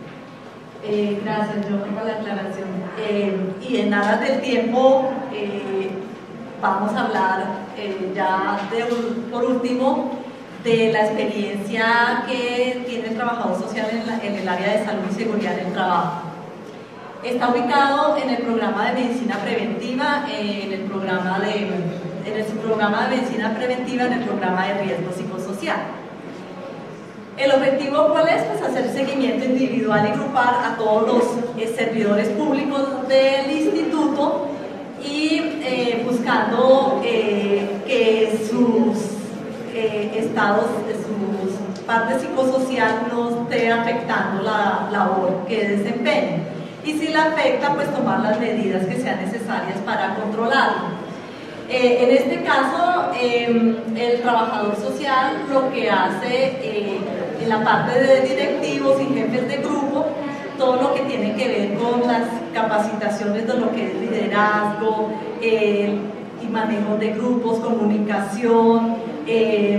Eh, gracias, Johan, por la aclaración. Eh, y en aras del tiempo, eh, vamos a hablar eh, ya de, por último de la experiencia que tiene el trabajador social en, la, en el área de salud y seguridad en el trabajo. Está ubicado en el programa de medicina preventiva, eh, en el programa de, en el programa de medicina preventiva, en el programa de riesgo psicosocial. El objetivo, ¿cuál es? Pues hacer seguimiento individual y grupal a todos los eh, servidores públicos del instituto y eh, buscando eh, que sus eh, estados, sus partes psicosociales no esté afectando la labor que desempeñen. Y si la afecta, pues tomar las medidas que sean necesarias para controlarlo. Eh, en este caso, eh, el trabajador social lo que hace eh, en la parte de directivos y jefes de grupo, todo lo que tiene que ver con las capacitaciones de lo que es liderazgo eh, y manejo de grupos, comunicación, eh,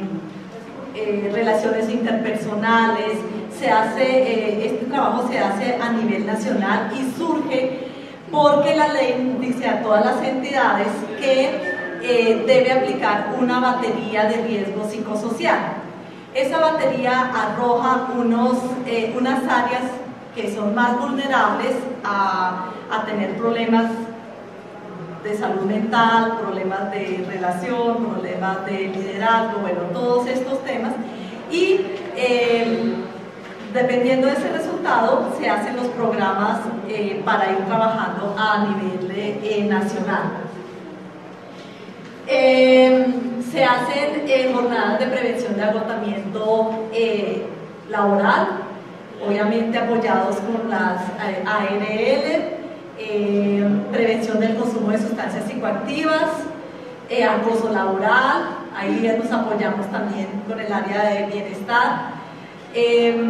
eh, relaciones interpersonales. Se hace, eh, este trabajo se hace a nivel nacional y surge porque la ley dice a todas las entidades que eh, debe aplicar una batería de riesgo psicosocial. Esa batería arroja unos, eh, unas áreas que son más vulnerables a, a tener problemas de salud mental, problemas de relación, problemas de liderazgo, bueno, todos estos temas. Y eh, dependiendo de ese resultado, se hacen los programas eh, para ir trabajando a nivel eh, nacional. Eh, se hacen eh, jornadas de prevención de agotamiento eh, laboral, obviamente apoyados con las A R L, eh, prevención del consumo de sustancias psicoactivas, eh, acoso laboral, ahí nos apoyamos también con el área de bienestar. Eh,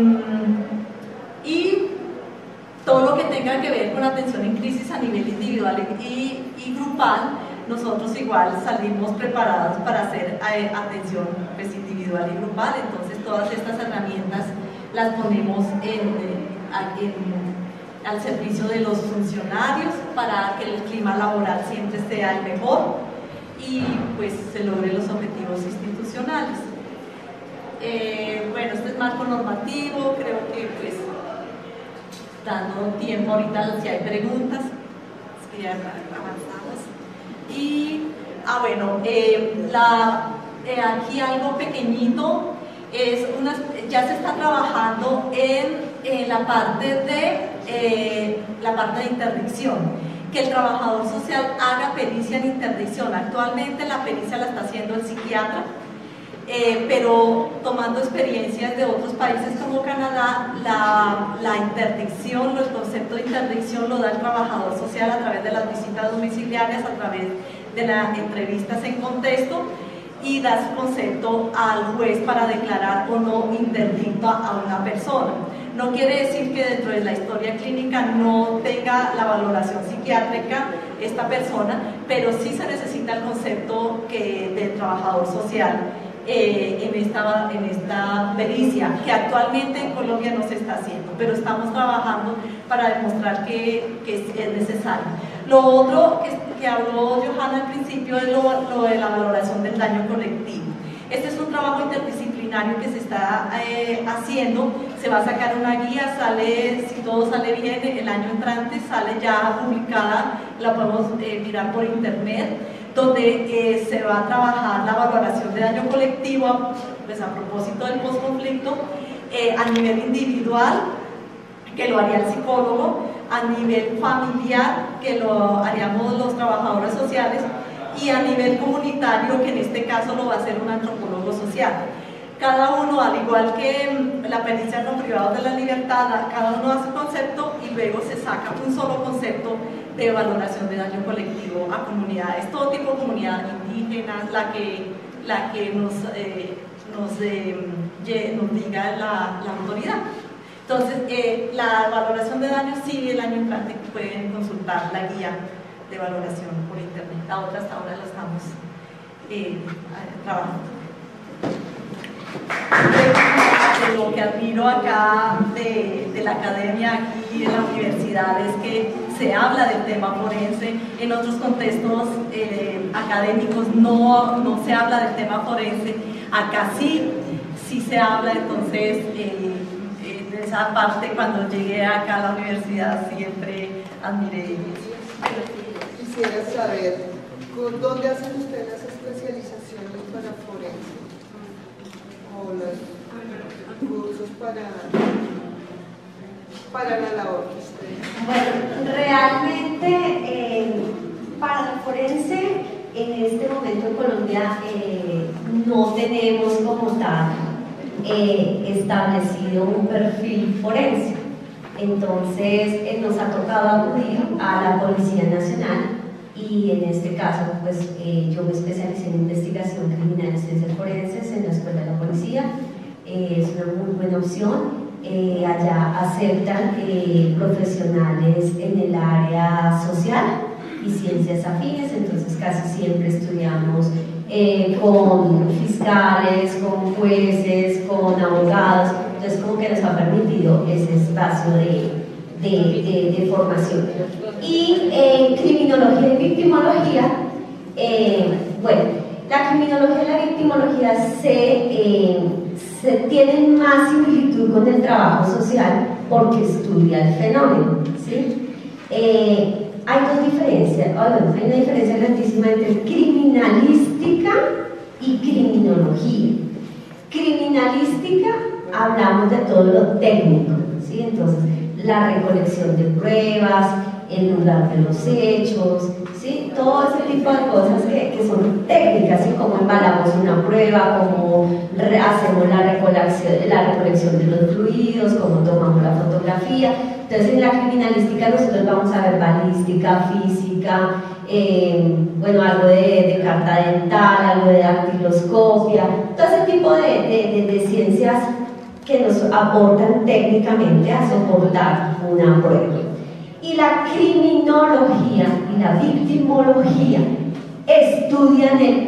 y todo lo que tenga que ver con atención en crisis a nivel individual y, y grupal, nosotros igual salimos preparados para hacer eh, atención pues, individual y grupal. Entonces todas estas herramientas las ponemos en, en, al servicio de los funcionarios para que el clima laboral siempre sea el mejor y pues se logren los objetivos institucionales. Eh, bueno, este es marco normativo, creo que pues dando tiempo ahorita si hay preguntas, es que ya avanzamos. Y, ah bueno, eh, la, eh, aquí algo pequeñito, es una, ya se está trabajando en, en la parte de eh, la parte de interdicción, que el trabajador social haga pericia en interdicción. Actualmente la pericia la está haciendo el psiquiatra, Eh, pero tomando experiencias de otros países como Canadá, la, la interdicción, el concepto de interdicción lo da el trabajador social a través de las visitas domiciliarias, a través de las entrevistas en contexto y da su concepto al juez para declarar o no interdicto a una persona. No quiere decir que dentro de la historia clínica no tenga la valoración psiquiátrica esta persona, pero sí se necesita el concepto que, del trabajador social. Eh, en, esta, en esta pericia que actualmente en Colombia no se está haciendo, pero estamos trabajando para demostrar que, que es, es necesario. Lo otro que, que habló Johanna al principio es lo, lo de la valoración del daño colectivo. Este es un trabajo interdisciplinario que se está eh, haciendo, se va a sacar una guía, sale, si todo sale bien, el año entrante sale ya publicada, la podemos eh, mirar por internet, donde eh, se va a trabajar la valoración de daño colectivo, pues a propósito del posconflicto, eh, a nivel individual, que lo haría el psicólogo, a nivel familiar, que lo haríamos los trabajadores sociales, y a nivel comunitario, que en este caso lo va a hacer un antropólogo social. Cada uno, al igual que la pericia con privados de la libertad, cada uno hace un concepto y luego se saca un solo concepto de valoración de daño colectivo a comunidades, todo tipo de comunidades indígenas, la que, la que nos, eh, nos, eh, nos diga la, la autoridad. Entonces, eh, la valoración de daño sigue el año en práctica, pueden consultar la guía de valoración por internet. La otra hasta ahora la estamos eh, trabajando. De lo que admiro acá de, de la academia aquí en la universidad es que se habla del tema forense. En otros contextos eh, académicos no, no se habla del tema forense. Acá sí, sí se habla. Entonces eh, en esa parte, cuando llegué acá a la universidad, siempre admiré. Quisiera saber, ¿dónde hacen ustedes las especializaciones para forense? O los cursos para, para la labor que ustedes. Bueno, realmente eh, para el forense en este momento en Colombia eh, no tenemos como tal eh, establecido un perfil forense. Entonces eh, nos ha tocado acudir a la Policía Nacional y en este caso pues eh, yo me especialicé en investigación criminal y ciencias forenses en la Escuela de la Policía. Eh, es una muy buena opción. Eh, allá aceptan eh, profesionales en el área social y ciencias afines, entonces casi siempre estudiamos eh, con fiscales, con jueces, con abogados, entonces como que nos ha permitido ese espacio de, de, de, de formación. Y en criminología y victimología, eh, bueno, la criminología y la victimología se, eh, se tienen más similitud con el trabajo social porque estudia el fenómeno, ¿sí? Eh, hay dos diferencias, oh, bueno, hay una diferencia grandísima entre criminalística y criminología. Criminalística, hablamos de todo lo técnico, ¿sí? Entonces, la recolección de pruebas, el lugar de los hechos, ¿sí? Todo ese tipo de cosas que, que son técnicas, ¿sí? Como embalamos una prueba, cómo hacemos la recolección, la recolección de los fluidos, cómo tomamos la fotografía. Entonces en la criminalística nosotros vamos a ver balística, física, eh, bueno, algo de, de carta dental, algo de dactiloscopia, todo ese tipo de, de, de, de ciencias que nos aportan técnicamente a soportar una prueba. Y la criminología y la victimología estudian el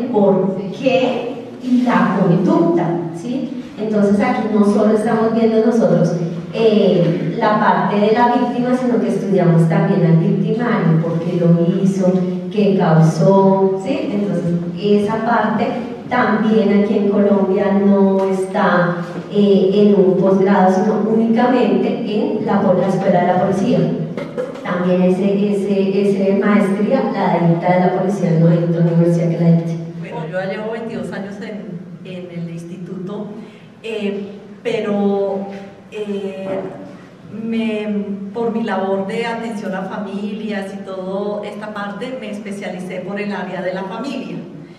porqué y la conducta, ¿sí? Entonces aquí no solo estamos viendo nosotros eh, la parte de la víctima, sino que estudiamos también al victimario, por qué lo hizo, qué causó, ¿sí? Entonces esa parte también aquí en Colombia no está eh, en un posgrado, sino únicamente en la, la Escuela de la Policía. También ese, ese, ese maestría la dicta de la Policía, no hay otra universidad que la dicte. Bueno, yo ya llevo veintidós años en, en el instituto, eh, pero eh, me, por mi labor de atención a familias y toda esta parte, me especialicé por el área de la familia.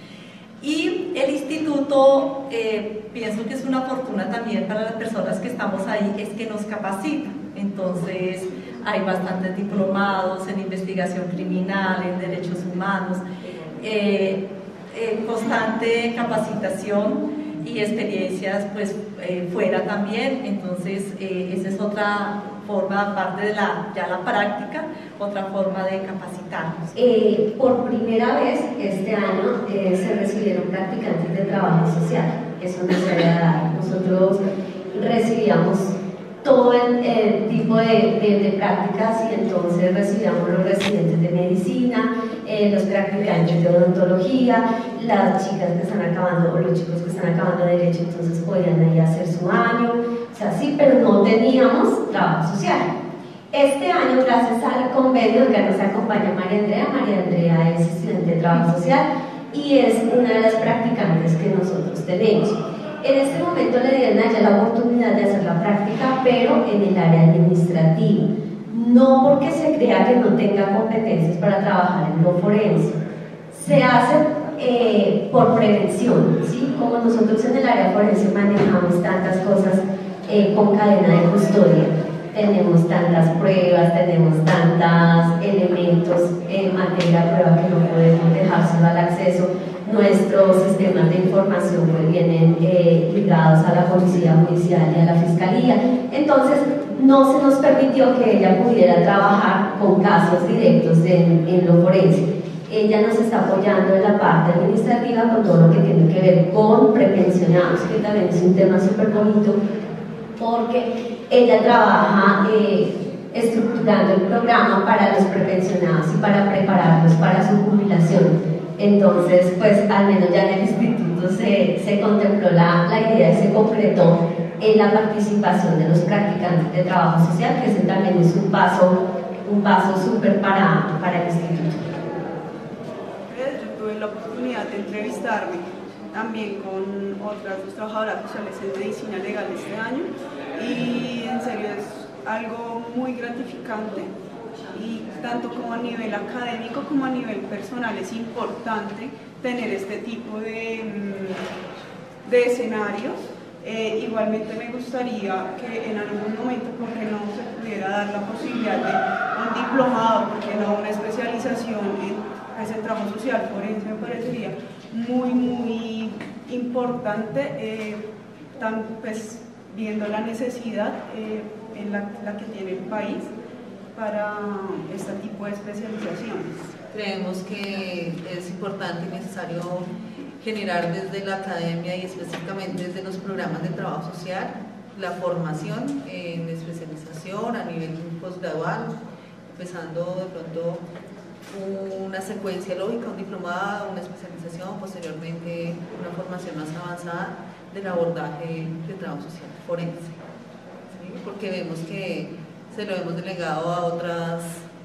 Y el instituto, eh, pienso que es una fortuna también para las personas que estamos ahí, es que nos capacitan. Entonces, hay bastantes diplomados en investigación criminal, en derechos humanos, eh, eh, constante capacitación y experiencias pues eh, fuera también. Entonces, eh, esa es otra forma, aparte de la, ya la práctica, otra forma de capacitarnos. Eh, por primera vez este año eh, se recibieron practicantes de trabajo social. Eso nos había dado. Nosotros recibíamos todo el, el tipo de, de, de prácticas y entonces recibíamos los residentes de medicina, eh, los practicantes de odontología, las chicas que están acabando o los chicos que están acabando derecho, entonces podían ahí hacer su año, o sea, sí, pero no teníamos trabajo social. Este año, gracias al convenio que nos acompaña María Andrea, María Andrea es estudiante de trabajo social y es una de las practicantes que nosotros tenemos. En este momento le dieron a ella la oportunidad de hacer la práctica, pero en el área administrativa. No porque se crea que no tenga competencias para trabajar en lo forense. Se hace eh, por prevención, ¿sí? Como nosotros en el área forense manejamos tantas cosas eh, con cadena de custodia. tenemos tantas pruebas, tenemos tantos elementos en materia de prueba que no podemos dejárselo al acceso. Nuestros sistemas de información pues, vienen eh, ligados a la Policía Judicial y a la Fiscalía. Entonces, no se nos permitió que ella pudiera trabajar con casos directos de, en lo forense. Ella nos está apoyando en la parte administrativa con todo lo que tiene que ver con prepensionados, que también es un tema súper bonito, porque ella trabaja eh, estructurando el programa para los prepensionados y para prepararlos para su jubilación. Entonces, pues al menos ya en el instituto se, se contempló la, la idea y se concretó en la participación de los practicantes de trabajo social, que ese también es un paso, un paso súper para, para el instituto. Yo tuve la oportunidad de entrevistarme también con otras dos trabajadoras sociales en medicina legal este año y en serio es algo muy gratificante. Y tanto como a nivel académico como a nivel personal es importante tener este tipo de, de escenarios. Eh, igualmente me gustaría que en algún momento, porque no se pudiera dar la posibilidad de un diplomado, porque no una especialización en, pues, en trabajo social forense, me parecería muy muy importante, eh, tan, pues, viendo la necesidad eh, en la, la que tiene el país para este tipo de especializaciones. Creemos que es importante y necesario generar desde la academia y específicamente desde los programas de trabajo social la formación en especialización a nivel postgradual, empezando de pronto una secuencia lógica, un diplomado, una especialización, posteriormente una formación más avanzada del abordaje de trabajo social forense, ¿sí? Porque vemos que se lo hemos delegado a otras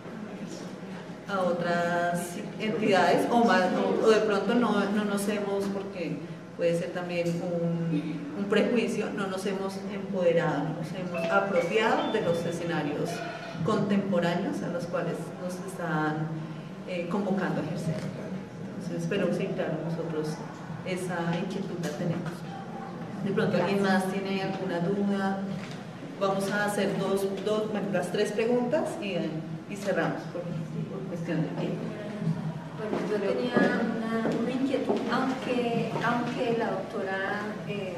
a otras entidades o, más, o, o de pronto no, no nos hemos, porque puede ser también un, un prejuicio, no nos hemos empoderado, no nos hemos apropiado de los escenarios contemporáneos a los cuales nos están eh, convocando a ejercer. Entonces espero que sí, claro, nosotros esa inquietud la tenemos. De pronto alguien más tiene alguna duda. Vamos a hacer dos, dos bueno, las tres preguntas y, y cerramos por, por cuestión de tiempo. Bueno, yo tenía una, una inquietud, aunque, aunque la doctora, eh,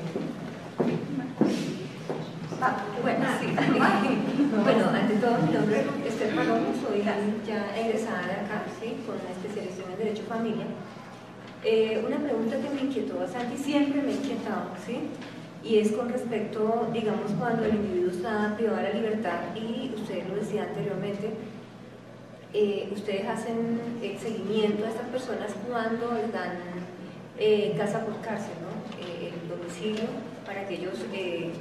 ah, bueno, sí, bueno, ante todo mi nombre es Esther Palomo, soy ya egresada de acá, ¿sí? Con una especialización en Derecho Familia. Eh, una pregunta que me inquietó bastante y siempre me ha inquietado, ¿sí? Y es con respecto, digamos, cuando el individuo está privado de la libertad y usted lo decía anteriormente, eh, ustedes hacen el seguimiento a estas personas cuando les dan eh, casa por cárcel, ¿no? Eh, el domicilio para que ellos, eh,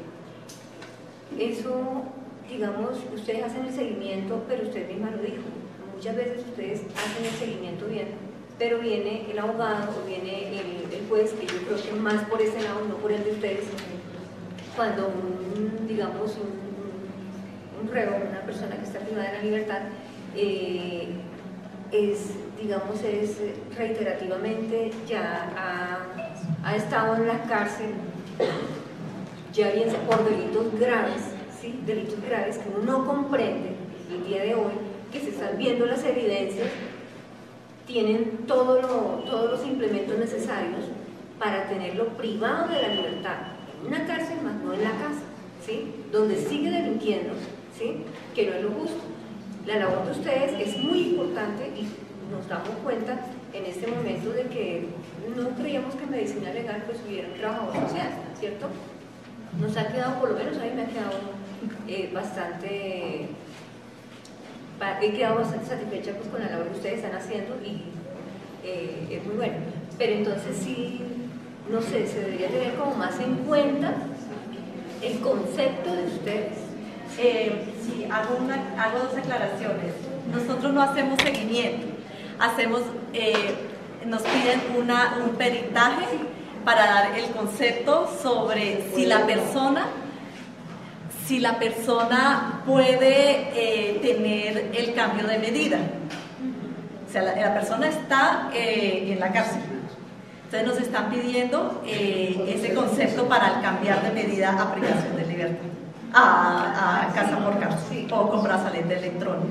eso, digamos, ustedes hacen el seguimiento, pero usted misma lo dijo, muchas veces ustedes hacen el seguimiento bien, pero viene el abogado o viene el, el juez, que yo creo que más por ese lado, no por el de ustedes, cuando un, digamos, un, un reo, una persona que está privada de la libertad, eh, es, digamos, es reiterativamente, ya ha, ha estado en la cárcel, ya bien por delitos graves, ¿sí? Delitos graves que uno no comprende el día de hoy, que se están viendo las evidencias, tienen todo lo, todos los implementos necesarios para tenerlo privado de la libertad, en una cárcel más no en la casa, ¿sí? Donde sigue delinquiendo, ¿sí? Que no es lo justo. La labor de ustedes es muy importante y nos damos cuenta en este momento de que no creíamos que en medicina legal pues hubiera un trabajador social, ¿cierto? Nos ha quedado, por lo menos a mí me ha quedado eh, bastante... he quedado bastante satisfecha pues, con la labor que ustedes están haciendo y eh, es muy bueno, pero entonces sí, no sé, se debería tener como más en cuenta el concepto de ustedes. Eh, sí, hago, una, hago dos declaraciones. Nosotros no hacemos seguimiento, hacemos, eh, nos piden una, un peritaje para dar el concepto sobre si la persona si la persona puede eh, tener el cambio de medida. O sea, la, la persona está eh, en la cárcel. Entonces nos están pidiendo eh, ese concepto para el cambiar de medida a privación de libertad. a, a casa por casa o con brazalete electrónico.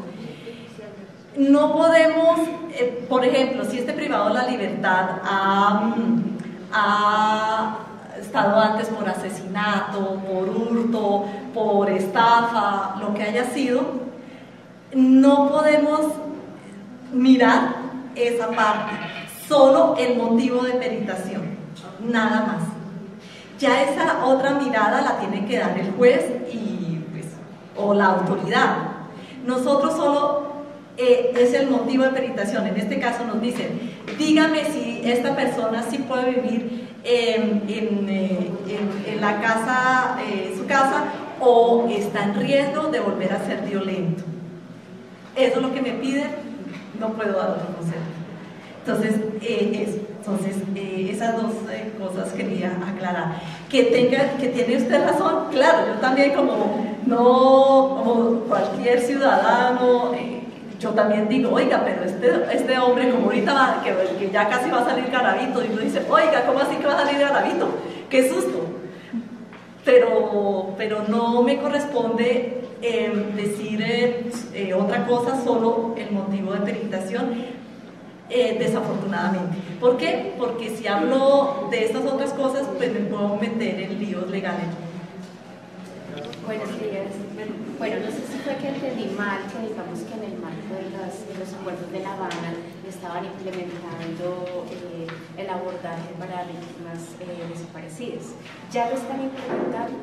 No podemos, eh, por ejemplo, si este privado de la libertad ha, ha estado antes por asesinato, por hurto, por estafa, lo que haya sido, no podemos mirar esa parte, solo el motivo de peritación, nada más. Ya esa otra mirada la tiene que dar el juez y, pues, o la autoridad. Nosotros solo eh, es el motivo de peritación. En este caso nos dicen, dígame si esta persona sí puede vivir en, en, eh, en, en la casa, eh, su casa, o está en riesgo de volver a ser violento. Eso es lo que me piden, no puedo dar otro concepto. Entonces, eh, eso. Entonces eh, esas dos eh, cosas quería aclarar. Que, tenga, que tiene usted razón, claro, yo también como, no, como cualquier ciudadano, eh, yo también digo, oiga, pero este, este hombre como ahorita va, que, que ya casi va a salir Garavito, y uno dice, oiga, ¿cómo así que va a salir Garavito? ¡Qué susto! Pero, pero no me corresponde eh, decir eh, eh, otra cosa, solo el motivo de peritación. Eh, desafortunadamente. ¿Por qué? Porque si hablo de estas otras cosas, pues me puedo meter en líos legales. Buenos días. Bueno, no sé si fue que entendí mal, que digamos que en el marco de, las, de los acuerdos de La Habana estaban implementando eh, el abordaje para víctimas eh, desaparecidas. ¿Ya lo están implementando?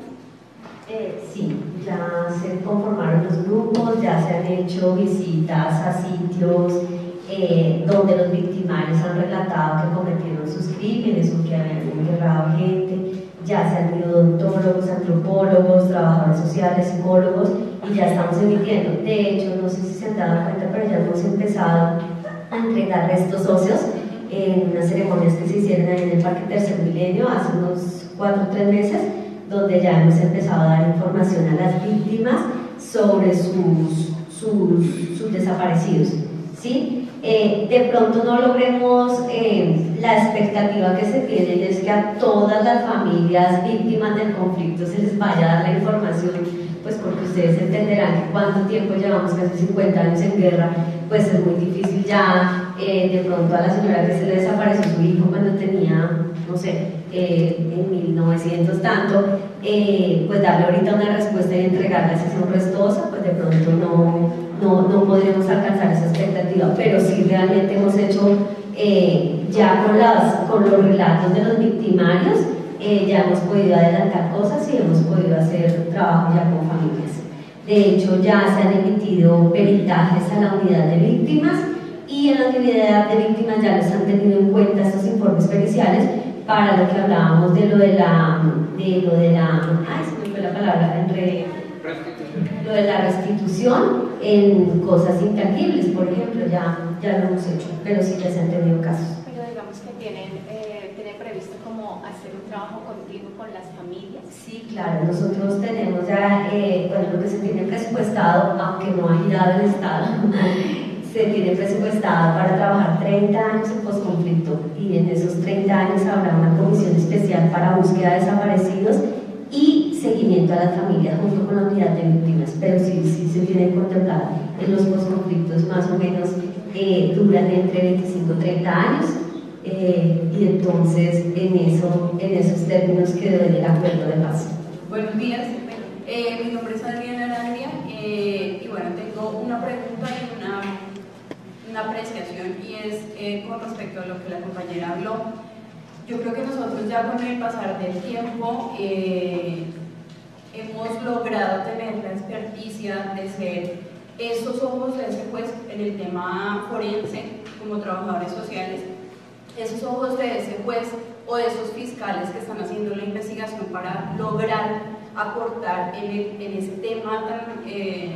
Eh, sí, ya se conformaron los grupos, ya se han hecho visitas a sitios Eh, donde los victimarios han relatado que cometieron sus crímenes o que habían enterrado gente. Ya se han ido odontólogos, antropólogos, trabajadores sociales, psicólogos, y ya estamos emitiendo. De hecho, no sé si se han dado cuenta, pero ya hemos empezado a entregar restos óseos en unas ceremonias que se hicieron ahí en el Parque Tercer Milenio hace unos cuatro o tres meses, donde ya hemos empezado a dar información a las víctimas sobre sus, sus, sus desaparecidos, ¿sí? Eh, de pronto no logremos eh, la expectativa que se tiene, y es que a todas las familias víctimas del conflicto se les vaya a dar la información, pues porque ustedes entenderán que cuánto tiempo llevamos, casi cincuenta años en guerra, pues es muy difícil ya eh, de pronto a la señora que se le desapareció su hijo cuando tenía, no sé, eh, en mil novecientos tanto, eh, pues darle ahorita una respuesta y entregarla si son restosa, pues de pronto no No, no podremos alcanzar esa expectativa, pero sí realmente hemos hecho eh, ya con, las, con los relatos de los victimarios, eh, ya hemos podido adelantar cosas y hemos podido hacer trabajo ya con familias. De hecho, ya se han emitido peritajes a la unidad de víctimas, y en la unidad de víctimas ya los han tenido en cuenta estos informes periciales para lo que hablábamos de lo de la, de lo de la, ay, se me fue la palabra, entre lo de la restitución en cosas intangibles, por ejemplo, ya, ya lo hemos hecho, pero sí ya se han tenido casos. Pero digamos que tienen, eh, tienen previsto como hacer un trabajo continuo con las familias. Sí, claro, nosotros tenemos ya, eh, bueno, lo que se tiene presupuestado, aunque no ha girado el Estado, se tiene presupuestado para trabajar treinta años en posconflicto, y en esos treinta años habrá una comisión especial para búsqueda de desaparecidos y seguimiento a las familias junto con la unidad de víctimas, pero sí, sí se tiene contemplado. En los posconflictos más o menos eh, duran entre veinticinco y treinta años, eh, y entonces en, eso, en esos términos quedó en el acuerdo de paz. Buenos días, eh, mi nombre es Adriana Arandia, eh, y bueno, tengo una pregunta y una, una apreciación, y es eh, con respecto a lo que la compañera habló. Yo creo que nosotros ya con el pasar del tiempo eh, hemos logrado tener la experticia de ser esos ojos de ese juez en el tema forense como trabajadores sociales, esos ojos de ese juez o de esos fiscales que están haciendo la investigación para lograr aportar en, el, en ese tema tan eh,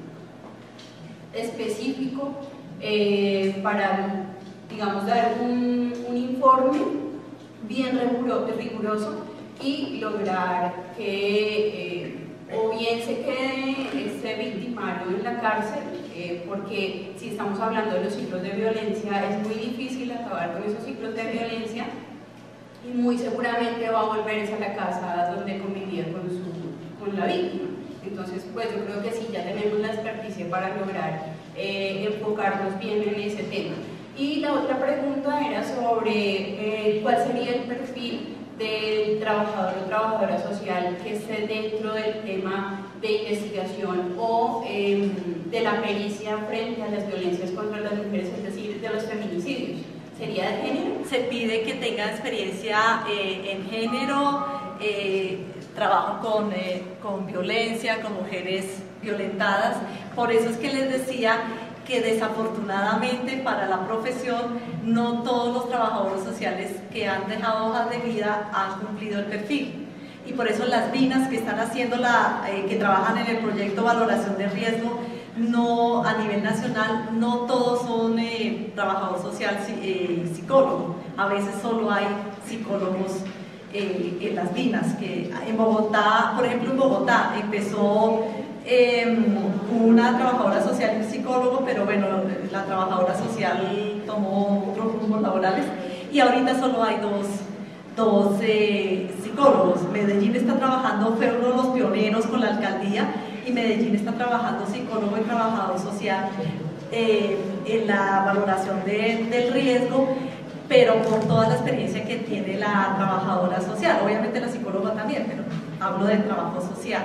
específico eh, para, digamos, dar un, un informe bien riguroso y lograr que eh, o bien se quede este victimario en la cárcel, eh, porque si estamos hablando de los ciclos de violencia, es muy difícil acabar con esos ciclos de violencia, y muy seguramente va a volver a la casa donde convivía con su, con la víctima. Entonces, pues yo creo que sí, ya tenemos la experticia para lograr eh, enfocarnos bien en ese tema. Y la otra pregunta era sobre eh, cuál sería el perfil del trabajador o trabajadora social que esté dentro del tema de investigación o eh, de la pericia frente a las violencias contra las mujeres, es decir, de los feminicidios. ¿Sería de género? Se pide que tenga experiencia eh, en género, eh, trabajo con, eh, con violencia, con mujeres violentadas. Por eso es que les decía que desafortunadamente para la profesión no todos los trabajadores sociales que han dejado hojas de vida han cumplido el perfil. Y por eso las VINAS que están haciendo la, eh, que trabajan en el proyecto Valoración de Riesgo, no a nivel nacional, no todos son eh, trabajador social, eh, psicólogo. A veces solo hay psicólogos eh, en las VINAS. Que en Bogotá, por ejemplo, en Bogotá empezó eh, una trabajadora social y un psicólogo, pero bueno, la trabajadora social tomó otros rumbos laborales y ahorita solo hay dos. dos eh, psicólogos. Medellín está trabajando, fue uno de los pioneros con la alcaldía, y Medellín está trabajando psicólogo y trabajador social eh, en la valoración de, del riesgo, pero por toda la experiencia que tiene la trabajadora social, obviamente la psicóloga también, pero hablo del trabajo social.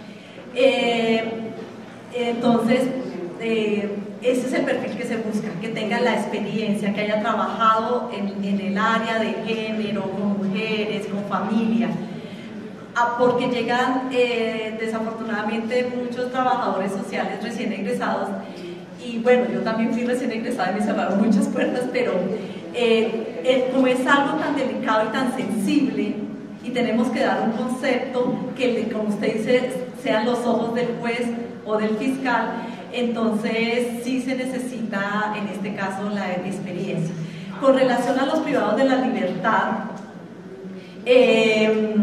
Eh, entonces, eh, ese es el perfil que se busca, que tenga la experiencia, que haya trabajado en, en el área de género, con mujeres, con familia, ah, porque llegan eh, desafortunadamente muchos trabajadores sociales recién egresados, y bueno, yo también fui recién egresada y me cerraron muchas puertas, pero eh, eh, como es algo tan delicado y tan sensible, y tenemos que dar un concepto que, como usted dice, sean los ojos del juez o del fiscal, entonces sí se necesita en este caso la experiencia. Con relación a los privados de la libertad, eh,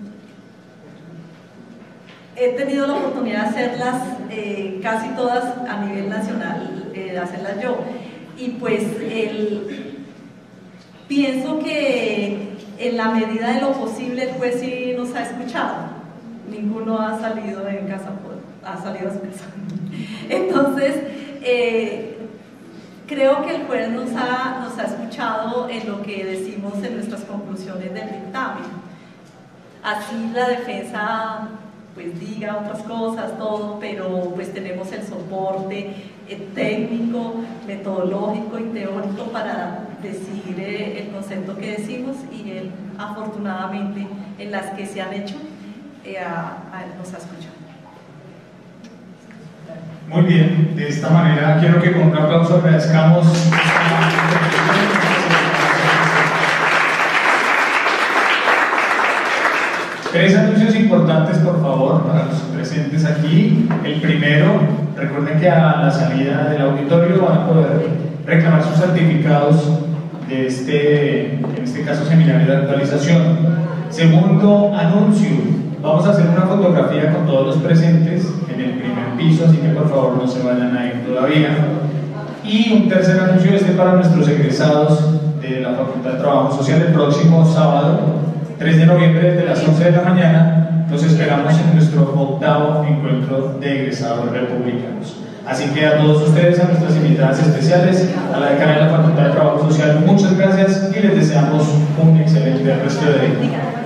he tenido la oportunidad de hacerlas eh, casi todas a nivel nacional, eh, de hacerlas yo, y pues el, pienso que en la medida de lo posible el juez sí nos ha escuchado. Ninguno ha salido en casa, ha salido a su casa. Entonces, eh, creo que el juez nos ha, nos ha escuchado en lo que decimos en nuestras conclusiones del dictamen. Así la defensa pues diga otras cosas, todo, pero pues tenemos el soporte eh, técnico, metodológico y teórico para decir eh, el concepto que decimos, y él afortunadamente en las que se han hecho eh, a, a, nos ha escuchado. Muy bien, de esta manera quiero que con un aplauso agradezcamos tres anuncios importantes, por favor, para los presentes aquí. El primero, recuerden que a la salida del auditorio van a poder reclamar sus certificados de este, en este caso, seminario de actualización. Segundo anuncio, vamos a hacer una fotografía con todos los presentes en el primer piso, así que por favor no se vayan a ir todavía. Y un tercer anuncio, este para nuestros egresados de la Facultad de Trabajo Social. El próximo sábado, tres de noviembre, desde las once de la mañana, los esperamos en nuestro octavo encuentro de egresados republicanos. Así que a todos ustedes, a nuestras invitadas especiales, a la decana de la Facultad de Trabajo Social, muchas gracias y les deseamos un excelente resto de día.